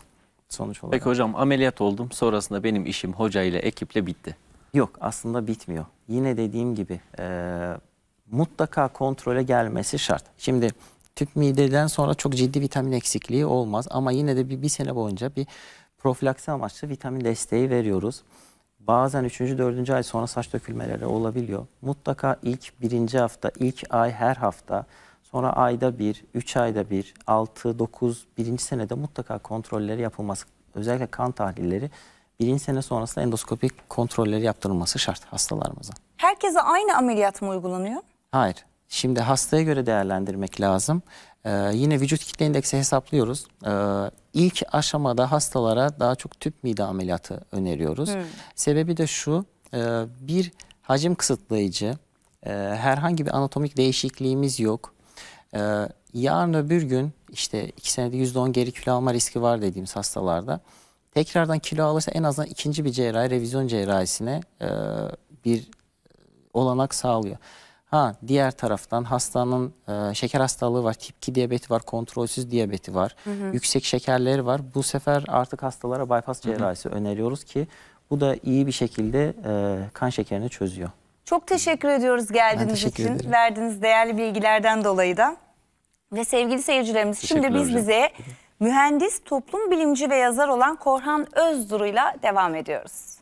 sonuç olarak. Peki hocam, ameliyat oldum. Sonrasında benim işim hocayla, ekiple bitti. Yok, aslında bitmiyor. Yine dediğim gibi mutlaka kontrole gelmesi şart. Şimdi tüp mideden sonra çok ciddi vitamin eksikliği olmaz ama yine de bir sene boyunca bir profilaksi amaçlı vitamin desteği veriyoruz. Bazen 3. 4. ay sonra saç dökülmeleri olabiliyor. Mutlaka ilk 1. hafta, ilk ay her hafta, sonra ayda bir, 3 ayda bir, 6, 9, 1. senede mutlaka kontrolleri yapılması. Özellikle kan tahlilleri 1. sene sonrasında endoskopik kontrolleri yaptırılması şart hastalarımıza. Herkese aynı ameliyat mı uygulanıyor? Hayır. Şimdi hastaya göre değerlendirmek lazım. Yine vücut kitle indeksi hesaplıyoruz. İlk aşamada hastalara daha çok tüp mide ameliyatı öneriyoruz. Sebebi de şu, bir hacim kısıtlayıcı, herhangi bir anatomik değişikliğimiz yok. Yarın öbür gün işte 2 senede %10 geri kilo alma riski var dediğimiz hastalarda tekrardan kilo alırsa en azından ikinci bir cerrahi, revizyon cerrahisine bir olanak sağlıyor. Diğer taraftan hastanın şeker hastalığı var, tip 2 diyabeti var, kontrolsüz diyabeti var, yüksek şekerleri var. Bu sefer artık hastalara bypass cerrahisi öneriyoruz ki bu da iyi bir şekilde kan şekerini çözüyor. Çok teşekkür ediyoruz geldiğiniz teşekkür için, ederim. verdiğiniz değerli bilgilerden dolayı da. Ve sevgili seyircilerimiz, şimdi Teşekkürler biz hocam. bize mühendis, toplum bilimci ve yazar olan Korhan Özduru'yla devam ediyoruz.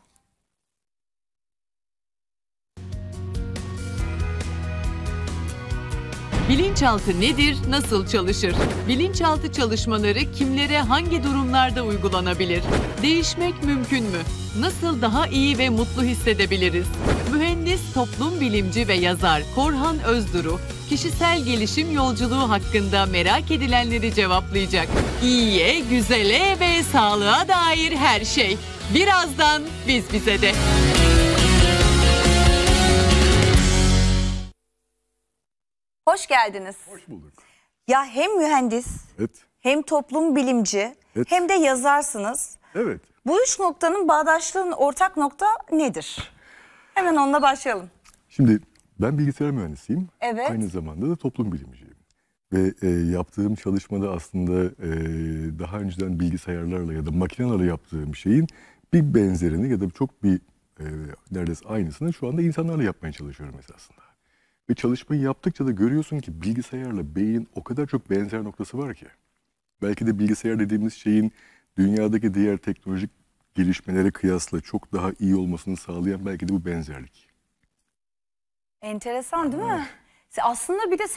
Bilinçaltı nedir, nasıl çalışır? Bilinçaltı çalışmaları kimlere hangi durumlarda uygulanabilir? Değişmek mümkün mü? Nasıl daha iyi ve mutlu hissedebiliriz? Mühendis, toplum bilimci ve yazar Korhan Özduru, kişisel gelişim yolculuğu hakkında merak edilenleri cevaplayacak. İyiye, güzele ve sağlığa dair her şey. Birazdan biz bize de. Hoş geldiniz. Hoş bulduk. Ya hem mühendis, Evet. hem toplum bilimci, Evet. hem de yazarsınız. Evet. Bu üç noktanın bağdaşlığının ortak nokta nedir? Hemen onunla başlayalım. Şimdi ben bilgisayar mühendisiyim. Evet. Aynı zamanda da toplum bilimciyim. Ve yaptığım çalışmada aslında daha önceden bilgisayarlarla ya da makinelerle yaptığım şeyin bir benzerini ya da çok bir neredeyse aynısını şu anda insanlarla yapmaya çalışıyorum esasında. Ve çalışmayı yaptıkça da görüyorsun ki bilgisayarla beynin o kadar çok benzer noktası var ki. Belki de bilgisayar dediğimiz şeyin dünyadaki diğer teknolojik gelişmelere kıyasla çok daha iyi olmasını sağlayan belki de bu benzerlik. Enteresan değil mi? Aslında bir de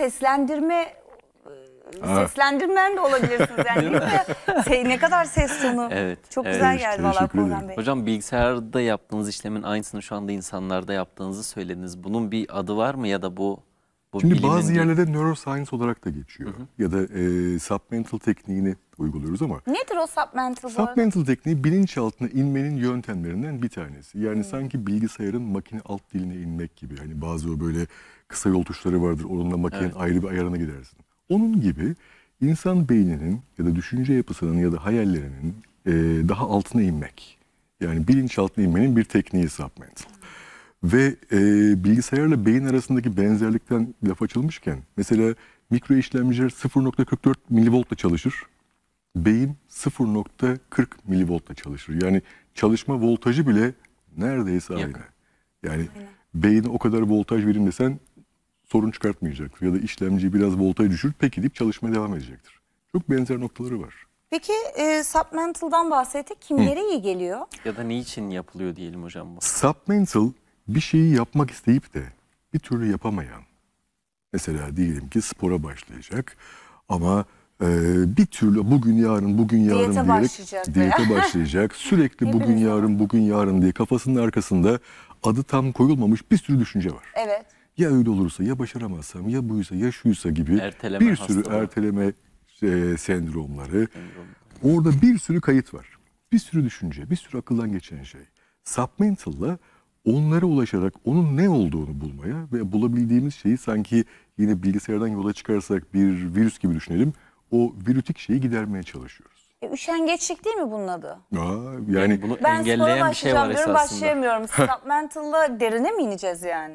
seslendirmen de olabilirsiniz yani, değil mi? Ne kadar ses tonu. Evet, Çok evet. güzel geldi valla Teşekkür Korhan ederim. Bey. Hocam, bilgisayarda yaptığınız işlemin aynısını şu anda insanlarda yaptığınızı söylediniz. Bunun bir adı var mı ya da bu Şimdi bilimin bazı bir- yerlerde neuroscience olarak da geçiyor. Ya da submental tekniğini uyguluyoruz ama Nedir o submental bu arada? submental tekniği bilinçaltına inmenin yöntemlerinden bir tanesi. Yani sanki bilgisayarın makine alt diline inmek gibi. Hani bazı o böyle kısa yol tuşları vardır. Onunla makinenin ayrı bir ayarına gidersin. Onun gibi insan beyninin ya da düşünce yapısının ya da hayallerinin daha altına inmek. Yani bilinçaltına inmenin bir tekniği submental. Ve bilgisayarla beyin arasındaki benzerlikten laf açılmışken mesela mikro işlemciler 0.44 milivoltla çalışır. Beyin 0.40 milivoltla çalışır. Yani çalışma voltajı bile neredeyse aynı. Yakın. Yani beyine o kadar voltaj verin desen sorun çıkartmayacaktır. Ya da işlemciyi biraz voltaj düşür peki deyip çalışmaya devam edecektir. Çok benzer noktaları var. Peki submental'dan bahsettik. Kimlere iyi geliyor? Ya da niçin yapılıyor diyelim hocam bu? Submental bir şeyi yapmak isteyip de bir türlü yapamayan. Mesela diyelim ki spora başlayacak ama bir türlü bugün yarın Diyete diyerek başlayacak diyete başlayacak. Sürekli bugün yarın diye kafasının arkasında adı tam koyulmamış bir sürü düşünce var. Evet. Ya öyle olursa, ya başaramazsam, ya buysa, ya şuysa gibi Erteleme bir sürü hastalığı. erteleme sendromları. Orada bir sürü kayıt var. Bir sürü düşünce, bir sürü akıldan geçen şey. Submental'la onlara ulaşarak onun ne olduğunu bulmaya ve bulabildiğimiz şeyi sanki yine bilgisayardan yola çıkarsak bir virüs gibi düşünelim. O virütik şeyi gidermeye çalışıyoruz. Üşengeçlik değil mi bunun adı? Yani Bunu Ben spora engelleyen bir şey var başlayacağım diyorum, esasında. başlayamıyorum. Submental'la derine mi ineceğiz yani?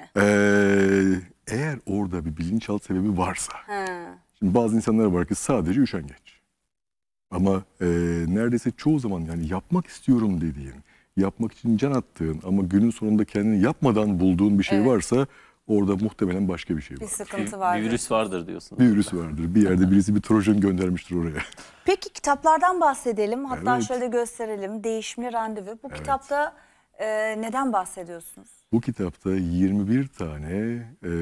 eğer orada bir bilinçaltı sebebi varsa. He. Şimdi bazı insanlar var ki sadece üşengeç. Ama neredeyse çoğu zaman yani yapmak istiyorum dediğin, yapmak için can attığın ama günün sonunda kendini yapmadan bulduğun bir şey varsa orada muhtemelen başka bir şey Bir var. sıkıntı var. Bir virüs vardır diyorsun. Bir virüs vardır. Bir yerde birisi bir trojan göndermiştir oraya. Peki kitaplardan bahsedelim. Hatta Evet. şöyle gösterelim. Değişimli Randevu. Bu kitapta neden bahsediyorsunuz? Bu kitapta 21 tane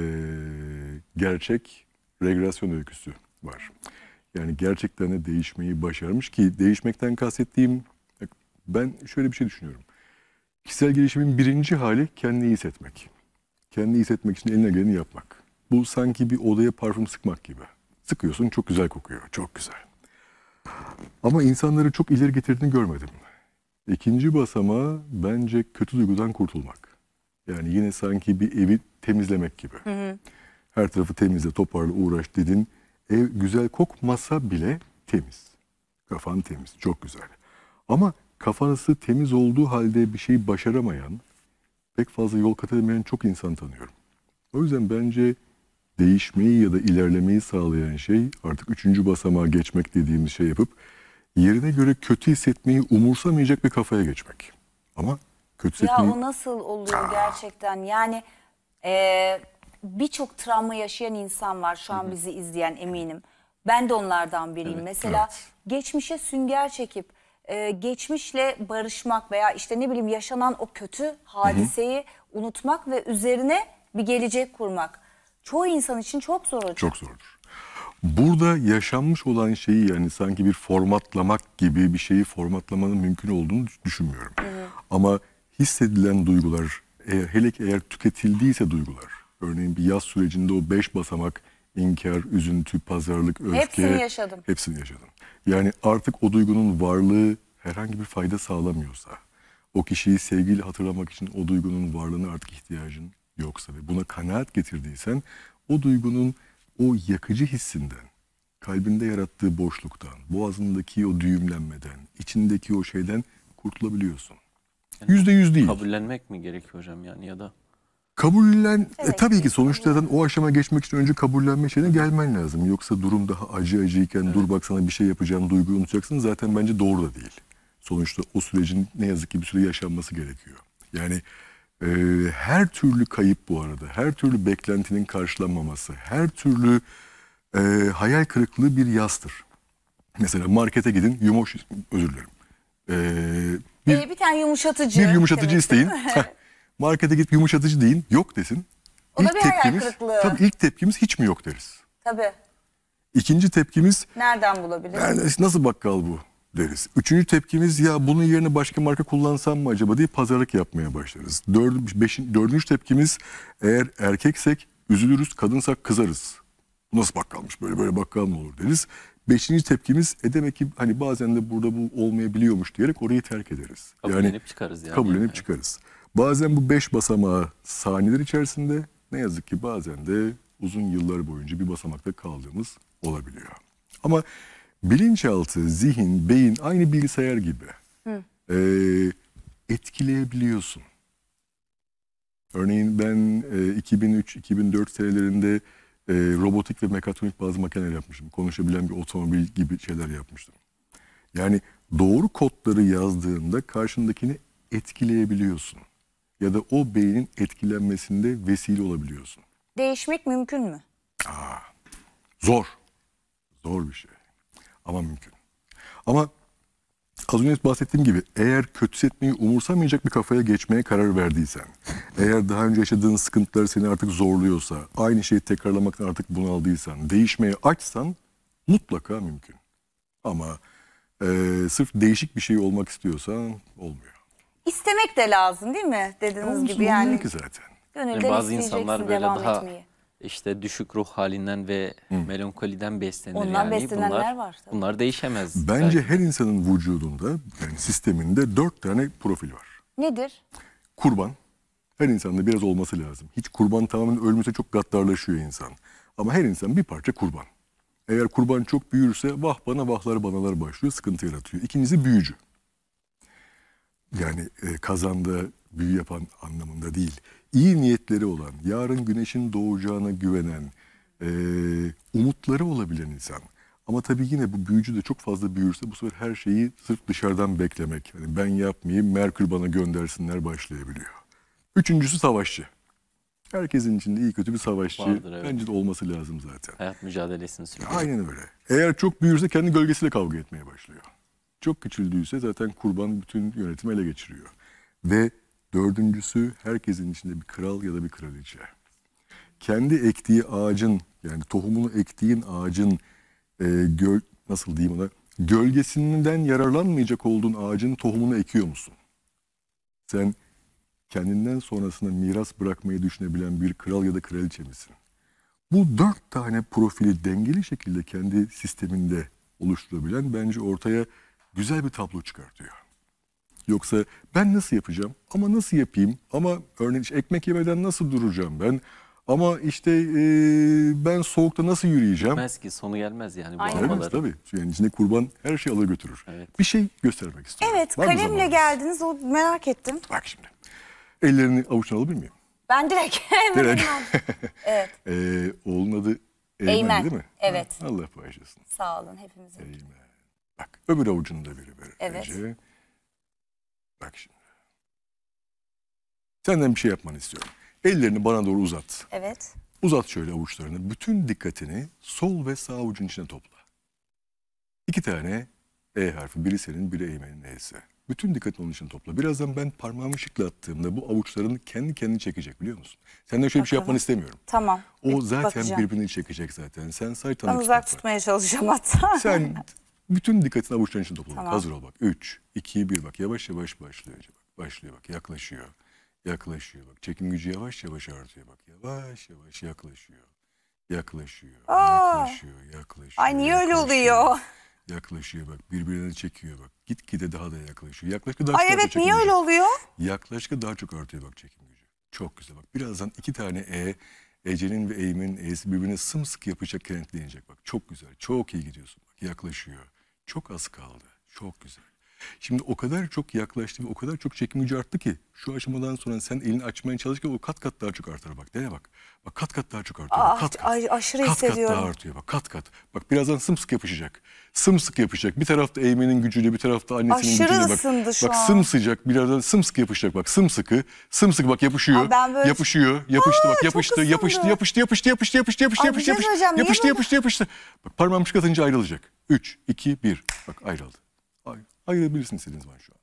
gerçek regresyon öyküsü var. Yani gerçekten de değişmeyi başarmış ki değişmekten kastettiğim, ben şöyle bir şey düşünüyorum. Kişisel gelişimin birinci hali kendini iyi hissetmek. Kendini iyi hissetmek için eline geleni yapmak. Bu sanki bir odaya parfüm sıkmak gibi. Sıkıyorsun, çok güzel kokuyor, çok güzel. Ama insanları çok ileri getirdiğini görmedim. İkinci basamağı bence kötü duygudan kurtulmak. Yani yine sanki bir evi temizlemek gibi. Her tarafı temizle, toparla, uğraş dedin. Ev güzel kokmasa bile temiz. Kafan temiz, çok güzel. Ama kafası temiz olduğu halde bir şey başaramayan, pek fazla yol kat edemeyen çok insan tanıyorum. O yüzden bence değişmeyi ya da ilerlemeyi sağlayan şey artık 3. basamağa geçmek dediğimiz şey yapıp yerine göre kötü hissetmeyi umursamayacak bir kafaya geçmek. Ama kötü Ya hissetmeyi... o nasıl oluyor gerçekten? Yani birçok travma yaşayan insan var şu an bizi izleyen, eminim. Ben de onlardan biriyim. Mesela geçmişe sünger çekip geçmişle barışmak veya işte ne bileyim yaşanan o kötü hadiseyi unutmak ve üzerine bir gelecek kurmak. Çoğu insan için çok zor olacak. Çok zordur. Burada yaşanmış olan şeyi yani sanki bir formatlamak gibi bir şeyi formatlamanın mümkün olduğunu düşünmüyorum. Ama hissedilen duygular, hele ki eğer tüketildiyse duygular, örneğin bir yaz sürecinde o 5 basamak, inkar, üzüntü, pazarlık, öfke. Hepsini yaşadım. Hepsini yaşadım. Yani artık o duygunun varlığı herhangi bir fayda sağlamıyorsa, o kişiyi sevgiyle hatırlamak için o duygunun varlığına artık ihtiyacın yoksa ve buna kanaat getirdiysen, o duygunun o yakıcı hissinden, kalbinde yarattığı boşluktan, boğazındaki o düğümlenmeden, içindeki o şeyden kurtulabiliyorsun. %100 değil. Kabullenmek mi gerekiyor hocam yani ya da? Kabullen, Evet, tabii ki sonuçta o aşama geçmek için önce kabullenme şeyine gelmen lazım. Yoksa durum daha acıyken dur bak sana bir şey yapacağım duyguyu unutacaksın. Zaten bence doğru da değil. Sonuçta o sürecin ne yazık ki bir süre yaşanması gerekiyor. Yani her türlü kayıp bu arada, her türlü beklentinin karşılanmaması, her türlü hayal kırıklığı bir yastır. Mesela markete gidin, özür dilerim. Bir tane yumuşatıcı. Bir yumuşatıcı demek isteyin. değil mi? Markete gidip yumuşatıcı deyin, yok desin. O da bir hayal kırıklığı. Tabii ilk tepkimiz hiç mi yok deriz. Tabii. İkinci tepkimiz Nereden bulabiliriz? yani nasıl bakkal bu deriz. Üçüncü tepkimiz ya bunun yerine başka marka kullansam mı acaba diye pazarlık yapmaya başlarız. Dördüncü tepkimiz eğer erkeksek üzülürüz, kadınsak kızarız. Bu nasıl bakkalmış, böyle bakkal mı olur deriz. Beşinci tepkimiz demek ki hani bazen de burada bu olmayabiliyormuş diyerek orayı terk ederiz. Kabullenip çıkarız yani. Kabullenip çıkarız. Bazen bu 5 basamağı saniyeler içerisinde, ne yazık ki bazen de uzun yıllar boyunca bir basamakta kaldığımız olabiliyor. Ama bilinçaltı, zihin, beyin aynı bilgisayar gibi etkileyebiliyorsun. Örneğin ben 2003-2004 senelerinde robotik ve mekatronik bazı makineler yapmıştım. Konuşabilen bir otomobil gibi şeyler yapmıştım. Yani doğru kodları yazdığında karşındakini etkileyebiliyorsun. Ya da o beynin etkilenmesinde vesile olabiliyorsun. Değişmek mümkün mü? Zor. Zor bir şey. Ama mümkün. Ama az önce bahsettiğim gibi eğer kötü hissetmeyi umursamayacak bir kafaya geçmeye karar verdiysen, eğer daha önce yaşadığın sıkıntılar seni artık zorluyorsa, aynı şeyi tekrarlamaktan artık bunaldıysan, değişmeye açsan mutlaka mümkün. Ama sırf değişik bir şey olmak istiyorsan olmuyor. İstemek de lazım değil mi? Dediğiniz Olsun, gibi yani. olmuyor ki zaten. Gönülden Bazı isteyeceksin insanlar böyle devam daha etmeyi. işte düşük ruh halinden ve melankoliden beslenir Ondan yani. beslenenler var tabii. Bunlar değişemez. Bence belki. her insanın vücudunda, yani sisteminde 4 tane profil var. Nedir? Kurban. Her insanda biraz olması lazım. Hiç kurban tamamen ölmese çok gaddarlaşıyor insan. Ama her insan bir parça kurban. Eğer kurban çok büyürse vah bana vahlar banalar başlıyor, sıkıntı yaratıyor. İkincisi büyücü. Yani kazanda büyü yapan anlamında değil. İyi niyetleri olan, yarın güneşin doğacağına güvenen, umutları olabilen insan. Ama tabii yine bu büyücü de çok fazla büyürse bu sefer her şeyi sırf dışarıdan beklemek. Hani ben yapmayayım, Merkür bana göndersinler başlayabiliyor. Üçüncüsü savaşçı. Herkesin içinde iyi kötü bir savaşçı. Vardır, evet. Bence de olması lazım zaten. Hayat mücadelesini sürüyor. Aynen öyle. Eğer çok büyürse kendi gölgesiyle kavga etmeye başlıyor. Çok küçüldüyse zaten kurban bütün yönetimi ele geçiriyor. Ve dördüncüsü herkesin içinde bir kral ya da bir kraliçe. Kendi ektiği ağacın, yani tohumunu ektiğin ağacın nasıl diyeyim ona, gölgesinden yararlanmayacak olduğun ağacın tohumunu ekiyor musun? Sen kendinden sonrasına miras bırakmayı düşünebilen bir kral ya da kraliçe misin? Bu 4 tane profili dengeli şekilde kendi sisteminde oluşturabilen bence ortaya güzel bir tablo çıkartıyor. Yoksa ben nasıl yapacağım? Ama nasıl yapayım? Ama örneğin işte ekmek yemeden nasıl duracağım ben? Ama işte ben soğukta nasıl yürüyeceğim? Gelmez ki, sonu gelmez yani bu Aynen. Gelmez aramaların. tabii. Yani içinde kurban her şeyi alır götürür. Evet. Bir şey göstermek istiyorum. Evet, Var mı kalemle zamanınız? geldiniz. O merak ettim. Bak şimdi. Ellerini avuçtan alabilir miyim? Ben direkt hemen Direkt. Evet. Oğlun adı Eymen, Eymen, değil mi? evet. Ha, Allah bağışlasın. Sağ olun hepimizin. Eymen. Bak öbür avucunu da ver. Evet. Ece. Bak şimdi. Senden bir şey yapmanı istiyorum. Ellerini bana doğru uzat. Evet. Uzat şöyle avuçlarını. Bütün dikkatini sol ve sağ avucun içine topla. 2 tane E harfi. Biri senin, biri Eymen'in E'si. Bütün dikkatini onun için topla. Birazdan ben parmağımı şıklattığımda bu avuçların kendi kendini çekecek, biliyor musun? Senden şöyle bir şey Bakalım. yapmanı istemiyorum. Tamam. O Bir zaten bakacağım. birbirini çekecek zaten. Sen say Ben tanık uzak tutma. tutmaya çalışacağım hatta. Sen bütün dikkatini avuçların içine topla. Tamam. Hazır ol bak. 3, 2, 1 bak. Yavaş yavaş başlıyor. Başlıyor bak. Yaklaşıyor. Yaklaşıyor bak. Çekim gücü yavaş yavaş artıyor bak. Yavaş yavaş yaklaşıyor. Yaklaşıyor. Yaklaşıyor. Yaklaşıyor. Ay niye öyle yaklaşıyor. oluyor? Yaklaşıyor bak. Birbirine çekiyor bak. Gitgide daha da yaklaşıyor. Yaklaştıkça daha Ay çok artıyor evet çekim niye gücü. öyle oluyor? Yaklaştıkça daha çok artıyor bak çekim gücü. Çok güzel bak. Birazdan 2 tane Ece'nin ve Eymen'in E'si birbirine sımsıkı yapacak, kenetlenecek bak. Çok güzel. Çok iyi gidiyorsun bak. Yaklaşıyor. Çok az kaldı. Çok güzel. Şimdi o kadar çok yaklaştı ve o kadar çok çekim gücü arttı ki şu aşamadan sonra sen elini açmaya çalışırken o kat kat daha çok artar bak. Dene bak. Bak kat kat daha çok artıyor. Bak, kat kat. Ay, aşırı kat hissediyorum. kat daha artıyor bak. Kat kat. Bak birazdan sımsıkı yapışacak. Sımsıkı yapışacak. Bir tarafta Eymen'in gücüyle, bir tarafta annesinin Aşırı gücüyle bak. ısındı şu Bak an. sımsıcak. Birazdan sımsıkı yapışacak bak. Sımsıkı. Sımsıkı bak yapışıyor. Aa, ben böyle- Yapışıyor. Yapıştı bak. çok Yapıştı. ısındı. Yapıştı. Ay, bir şey söyleyeceğim, niye böyle- Yapıştı. Bak parmağımı çıkartınca ayrılacak. 3, 2, 1. Bak ayrıldı. Ayrılabilirsin istediğiniz zaman şu anda.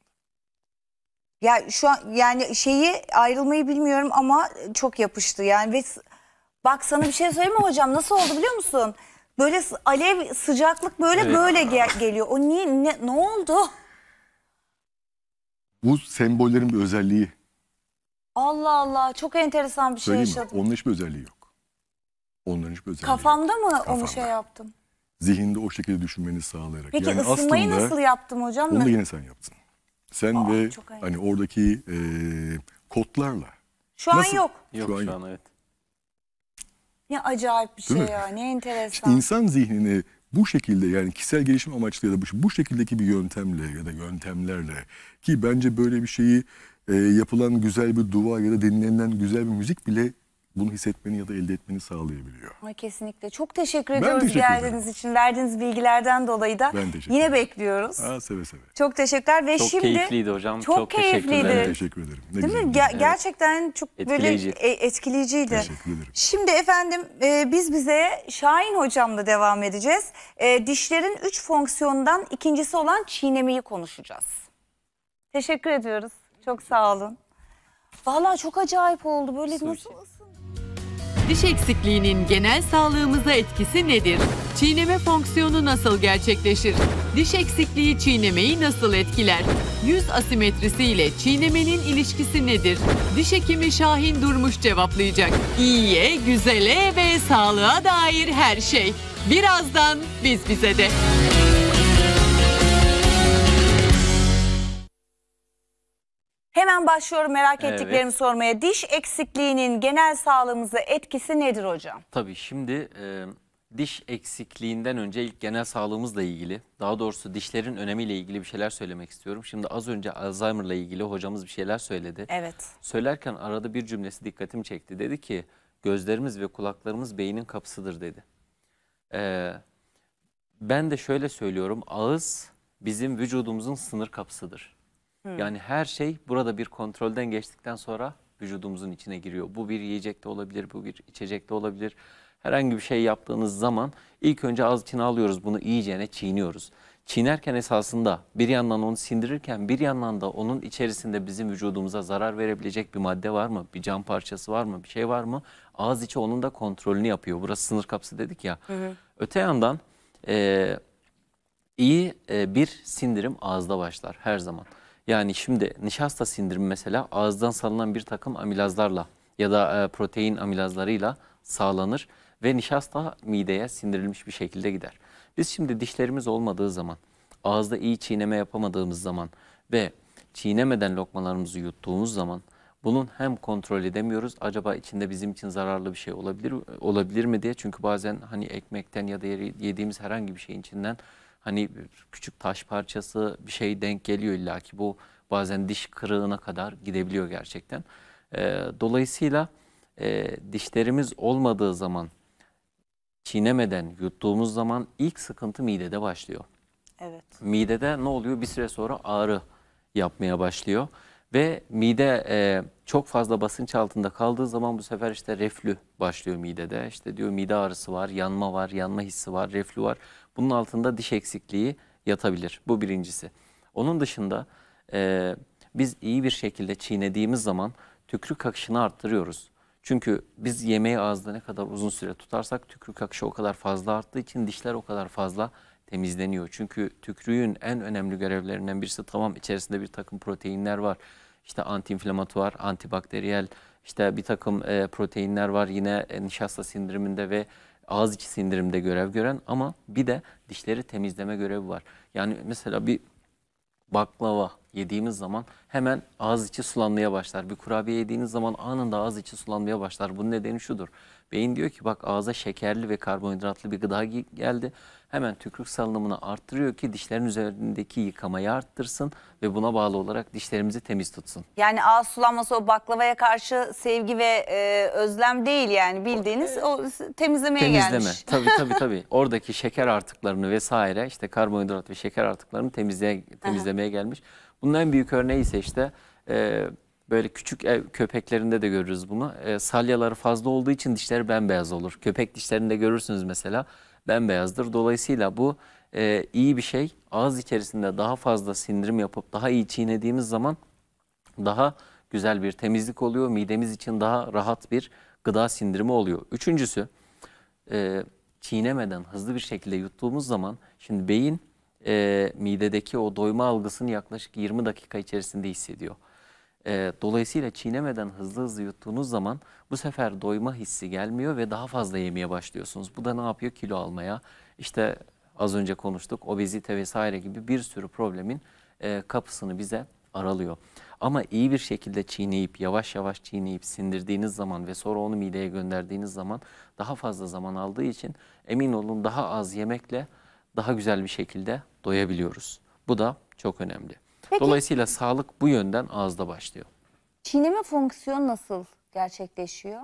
Ya şu an yani ayrılmayı bilmiyorum ama çok yapıştı yani ve bak sana bir şey söyleyeyim mi hocam, nasıl oldu biliyor musun? Böyle alev, sıcaklık böyle Evet. böyle geliyor. O ne oldu? Bu sembollerin bir özelliği. Allah Allah, çok enteresan bir şey Söyleyeyim mi? yaşadım. Onların hiçbir özelliği yok. Onların hiçbir özelliği Kafamda yok. mı Kafanda. onu şey yaptım? Zihinde o şekilde düşünmeni sağlayarak. Peki yani ısınmayı aslında nasıl yaptım hocam? onu da yine sen yaptın. Sen Aa, ve çok hani oradaki kodlarla. Şu an Nasıl? yok. Yok Şu an şu yok. an evet. Ne acayip bir şey Değil mi? ya, ne enteresan. İşte insan zihnini bu şekilde, yani kişisel gelişim amaçlı ya da bu şekildeki bir yöntemle ya da yöntemlerle, ki bence böyle bir şeyi yapılan güzel bir dua ya da dinlenilen güzel bir müzik bile bunu hissetmeni ya da elde etmeni sağlayabiliyor. Ay kesinlikle. Çok teşekkür Ben ediyoruz teşekkür geldiğiniz için. Verdiğiniz bilgilerden dolayı da Ben teşekkür yine ederim. bekliyoruz. Seve seve. Çok teşekkürler ve Çok şimdi keyifliydi hocam. Çok teşekkürler. keyifliydi. Ben Evet. teşekkür ederim. Ne değil mi? güzel. Gerçekten çok Etkileyici. böyle etkileyiciydi. Teşekkür ederim. Şimdi efendim biz bize Şahin hocamla devam edeceğiz. Dişlerin 3 fonksiyonundan ikincisi olan çiğnemeyi konuşacağız. Teşekkür ediyoruz. Çok sağ olun. Vallahi çok acayip oldu. Böyle nasıl ısındı? Diş eksikliğinin genel sağlığımıza etkisi nedir? Çiğneme fonksiyonu nasıl gerçekleşir? Diş eksikliği çiğnemeyi nasıl etkiler? Yüz asimetrisi ile çiğnemenin ilişkisi nedir? Diş hekimi Şahin Durmuş cevaplayacak. İyiye, güzele ve sağlığa dair her şey. Birazdan biz bize de. Hemen başlıyorum merak Evet. ettiklerimi sormaya. Diş eksikliğinin genel sağlığımıza etkisi nedir hocam? Tabii şimdi diş eksikliğinden önce ilk genel sağlığımızla ilgili, daha doğrusu dişlerin önemiyle ilgili bir şeyler söylemek istiyorum. Şimdi az önce Alzheimer'la ilgili hocamız bir şeyler söyledi. Evet. Söylerken arada bir cümlesi dikkatimi çekti. Dedi ki gözlerimiz ve kulaklarımız beynin kapısıdır dedi. Ben de şöyle söylüyorum, ağız bizim vücudumuzun sınır kapısıdır. Yani her şey burada bir kontrolden geçtikten sonra vücudumuzun içine giriyor. Bu bir yiyecek de olabilir, bu bir içecek de olabilir. Herhangi bir şey yaptığınız zaman ilk önce ağız içine alıyoruz, bunu iyicene çiğniyoruz. Çiğnerken esasında bir yandan onu sindirirken bir yandan da onun içerisinde bizim vücudumuza zarar verebilecek bir madde var mı? Bir cam parçası var mı? Bir şey var mı? Ağız içi onun da kontrolünü yapıyor. Burası sınır kapısı dedik ya. Öte yandan iyi bir sindirim ağızda başlar her zaman. Yani şimdi nişasta sindirimi mesela ağızdan salınan bir takım amilazlarla ya da protein amilazlarıyla sağlanır ve nişasta mideye sindirilmiş bir şekilde gider. Biz şimdi dişlerimiz olmadığı zaman, ağızda iyi çiğneme yapamadığımız zaman ve çiğnemeden lokmalarımızı yuttuğumuz zaman bunun hem kontrol edemiyoruz, acaba içinde bizim için zararlı bir şey olabilir mi diye. Çünkü bazen hani ekmekten ya da yediğimiz herhangi bir şeyin içinden hani küçük taş parçası bir şey denk geliyor illa ki, bu bazen diş kırığına kadar gidebiliyor gerçekten. Dolayısıyla dişlerimiz olmadığı zaman, çiğnemeden yuttuğumuz zaman ilk sıkıntı midede başlıyor. Evet. Midede ne oluyor? Bir süre sonra ağrı yapmaya başlıyor. Ve mide çok fazla basınç altında kaldığı zaman bu sefer işte reflü başlıyor midede. İşte diyor mide ağrısı var, yanma var, yanma hissi var, reflü var. Bunun altında diş eksikliği yatabilir. Bu birincisi. Onun dışında biz iyi bir şekilde çiğnediğimiz zaman tükrük akışını arttırıyoruz. Çünkü biz yemeği ağızda ne kadar uzun süre tutarsak tükrük akışı o kadar fazla arttığı için dişler o kadar fazla temizleniyor. Çünkü tükrüğün en önemli görevlerinden birisi, tamam içerisinde bir takım proteinler var. İşte antiinflamatuar, antibakteriyel, işte bir takım proteinler var yine nişasta sindiriminde ve ağız içi sindirimde görev gören, ama bir de dişleri temizleme görevi var. Yani mesela bir baklava yediğimiz zaman hemen ağız içi sulanmaya başlar. Bir kurabiye yediğiniz zaman anında ağız içi sulanmaya başlar. Bunun nedeni şudur. Beyin diyor ki bak ağza şekerli ve karbonhidratlı bir gıda geldi. Hemen tükürük salınımını arttırıyor ki dişlerin üzerindeki yıkamayı arttırsın ve buna bağlı olarak dişlerimizi temiz tutsun. Yani ağız sulanması o baklavaya karşı sevgi ve özlem değil, yani bildiğiniz o temizlemeye gelmiş. Tabii. Oradaki şeker artıklarını vesaire, işte karbonhidrat ve şeker artıklarını temizlemeye gelmiş. Bunun en büyük örneği ise işte böyle küçük ev köpeklerinde de görürüz bunu. Salyaları fazla olduğu için dişleri bembeyaz olur. Köpek dişlerinde görürsünüz mesela, bembeyazdır. Dolayısıyla bu iyi bir şey. Ağız içerisinde daha fazla sindirim yapıp daha iyi çiğnediğimiz zaman daha güzel bir temizlik oluyor. Midemiz için daha rahat bir gıda sindirimi oluyor. Üçüncüsü, çiğnemeden hızlı bir şekilde yuttuğumuz zaman şimdi beyin midedeki o doyma algısını yaklaşık 20 dakika içerisinde hissediyor. Dolayısıyla çiğnemeden hızlı yuttuğunuz zaman bu sefer doyma hissi gelmiyor ve daha fazla yemeye başlıyorsunuz. Bu da ne yapıyor? Kilo almaya, işte az önce konuştuk, obezite vesaire gibi bir sürü problemin kapısını bize aralıyor. Ama iyi bir şekilde çiğneyip, yavaş yavaş çiğneyip sindirdiğiniz zaman ve sonra onu mideye gönderdiğiniz zaman daha fazla zaman aldığı için emin olun daha az yemekle daha güzel bir şekilde doyabiliyoruz. Bu da çok önemli. Peki, Dolayısıyla sağlık bu yönden ağızda başlıyor. çiğneme fonksiyonu nasıl gerçekleşiyor?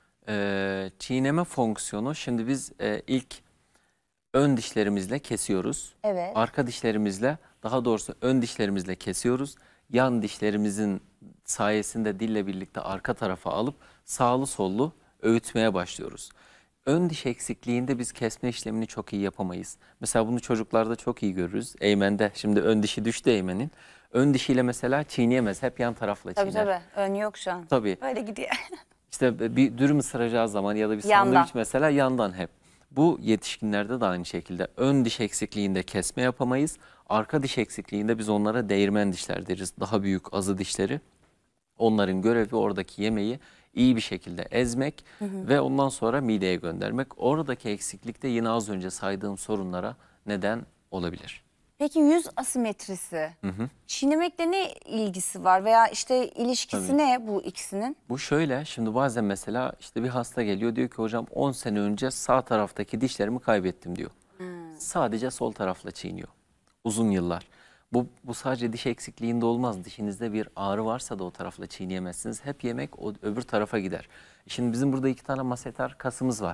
Çiğneme fonksiyonu, şimdi biz ilk ön dişlerimizle kesiyoruz. Evet. Arka dişlerimizle, daha doğrusu ön dişlerimizle kesiyoruz. Yan dişlerimizin sayesinde dille birlikte arka tarafa alıp sağlı sollu öğütmeye başlıyoruz. Ön diş eksikliğinde biz kesme işlemini çok iyi yapamayız. Mesela bunu çocuklarda çok iyi görürüz. Eymen'de şimdi ön dişi düştü Eymen'in. Ön dişiyle mesela çiğneyemez. Hep yan tarafla çiğner. Tabii. Ön yok şu an. Tabii. Böyle gidiyor. İşte bir dürüm ısıracağı zaman ya da bir Yandan. sandviç mesela yandan hep. Bu yetişkinlerde de aynı şekilde. Ön diş eksikliğinde kesme yapamayız. Arka diş eksikliğinde biz onlara değirmen dişler deriz. Daha büyük azı dişleri. Onların görevi oradaki yemeği iyi bir şekilde ezmek ve ondan sonra mideye göndermek. Oradaki eksiklik de yine az önce saydığım sorunlara neden olabilir. Peki yüz asimetrisi çiğnemekle ne ilgisi var veya işte ilişkisi Tabii. ne bu ikisinin? Bu şöyle, şimdi bazen mesela işte bir hasta geliyor, diyor ki hocam 10 sene önce sağ taraftaki dişlerimi kaybettim diyor. Sadece sol tarafla çiğniyor uzun yıllar. Bu sadece diş eksikliğinde olmaz. Dişinizde bir ağrı varsa da o tarafla çiğneyemezsiniz. Hep yemek o öbür tarafa gider. Şimdi bizim burada 2 tane maseter kasımız var.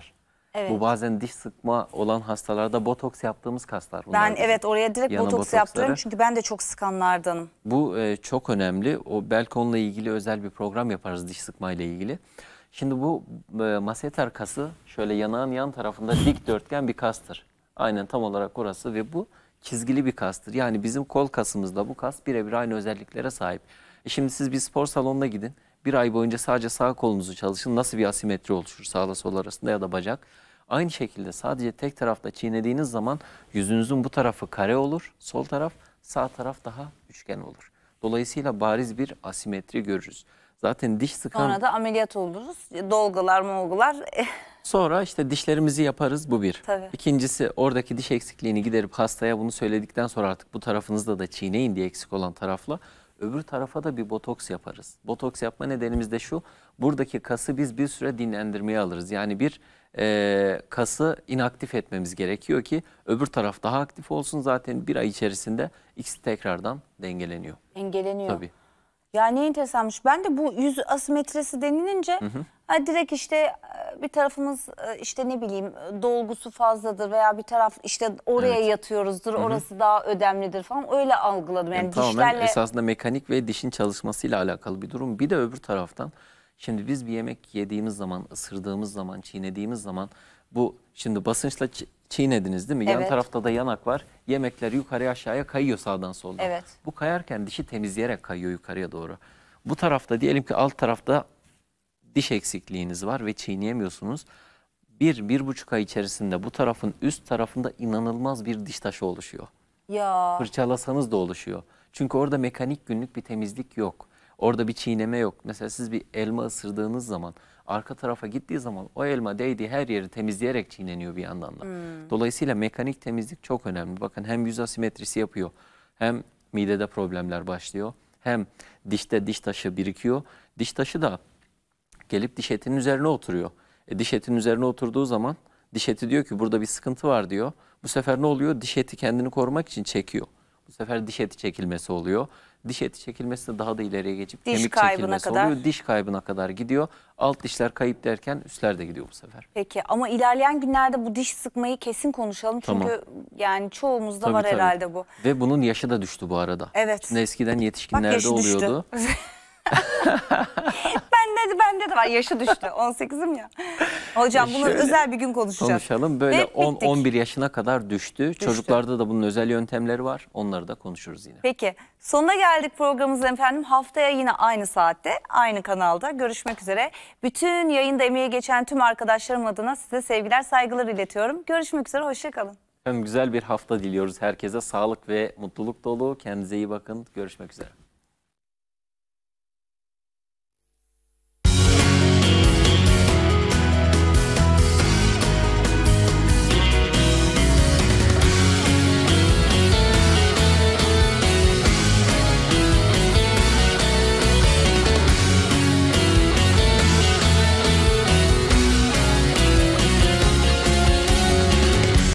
Evet. Bu bazen diş sıkma olan hastalarda botoks yaptığımız kaslar bunlar. Ben bizim. evet oraya direkt Yana botoks botoksları. yaptırıyorum çünkü ben de çok sıkanlardanım. Bu çok önemli. O belki onunla ilgili özel bir program yaparız diş sıkma ile ilgili. Şimdi bu masseter kası şöyle yanağın yan tarafında dikdörtgen bir kastır. Aynen tam olarak orası ve bu çizgili bir kastır. Yani bizim kol kasımızda bu kas birebir aynı özelliklere sahip. Şimdi siz bir spor salonuna gidin. Bir ay boyunca sadece sağ kolunuzu çalışın. Nasıl bir asimetri oluşur sağla sol arasında ya da bacak. Aynı şekilde sadece tek tarafta çiğnediğiniz zaman yüzünüzün bu tarafı kare olur. Sol taraf, sağ taraf daha üçgen olur. Dolayısıyla bariz bir asimetri görürüz. Zaten diş sıkan... Sonra da ameliyat oluruz. Dolgular, molgular. Sonra işte dişlerimizi yaparız, bu bir. Tabii. İkincisi oradaki diş eksikliğini giderip hastaya bunu söyledikten sonra artık bu tarafınızda da çiğneyin diye eksik olan tarafla öbür tarafa da bir botoks yaparız. Botoks yapma nedenimiz de şu: buradaki kası biz bir süre dinlendirmeye alırız. Yani bir kası inaktif etmemiz gerekiyor ki öbür taraf daha aktif olsun. Zaten bir ay içerisinde ikisi tekrardan dengeleniyor. Engeleniyor. Tabii. Ya ne enteresanmış. Ben de bu yüz asimetrisi denilince ha, direkt işte bir tarafımız işte ne bileyim dolgusu fazladır veya bir taraf işte oraya Evet. yatıyoruzdur, orası daha ödemlidir falan, öyle algıladım. Yani Tamamen dişlerle esasında mekanik ve dişin çalışmasıyla alakalı bir durum. Bir de öbür taraftan şimdi biz bir yemek yediğimiz zaman, ısırdığımız zaman, çiğnediğimiz zaman bu şimdi basınçla çiğnediniz değil mi? Yan Evet. tarafta da yanak var. Yemekler yukarıya aşağıya kayıyor sağdan soldan. Evet. Bu kayarken dişi temizleyerek kayıyor yukarıya doğru. Bu tarafta diyelim ki alt tarafta diş eksikliğiniz var ve çiğneyemiyorsunuz. 1-1,5 ay içerisinde bu tarafın üst tarafında inanılmaz bir diş taşı oluşuyor. ya Fırçalasanız da oluşuyor. Çünkü orada mekanik günlük bir temizlik yok. Orada bir çiğneme yok. Mesela siz bir elma ısırdığınız zaman arka tarafa gittiği zaman o elma değdiği her yeri temizleyerek çiğneniyor bir yandan da. Dolayısıyla mekanik temizlik çok önemli. Bakın hem yüz asimetrisi yapıyor, hem midede problemler başlıyor, hem dişte diş taşı birikiyor. Diş taşı da gelip diş etinin üzerine oturuyor. Diş etinin üzerine oturduğu zaman diş eti diyor ki burada bir sıkıntı var diyor. Bu sefer ne oluyor? Diş eti kendini korumak için çekiyor. Bu sefer diş eti çekilmesi oluyor. Diş eti çekilmesi de daha da ileriye geçip Diş kemik kaybına çekilmesi kadar. oluyor. Diş kaybına kadar gidiyor. Alt dişler kayıp derken üstler de gidiyor bu sefer. peki ama ilerleyen günlerde bu diş sıkmayı kesin konuşalım. Çünkü Tamam. yani çoğumuzda Tabii, var tabii. herhalde bu. Ve bunun yaşı da düştü bu arada. Evet. Şimdi eskiden Bak yetişkinlerde yaşı düştü. oluyordu. Bende de var, yaşı düştü. 18'im ya. Hocam bunu Şöyle özel bir gün konuşacağız. Konuşalım. Böyle Ve bittik. 10-11 yaşına kadar düştü. Çocuklarda da bunun özel yöntemleri var. Onları da konuşuruz yine. Peki sonuna geldik programımızda efendim. Haftaya yine aynı saatte, aynı kanalda görüşmek üzere. Bütün yayında emeği geçen tüm arkadaşlarım adına size sevgiler, saygılar iletiyorum. Görüşmek üzere, hoşça kalın. Efendim güzel bir hafta diliyoruz herkese. Sağlık ve mutluluk dolu. Kendinize iyi bakın. Görüşmek üzere.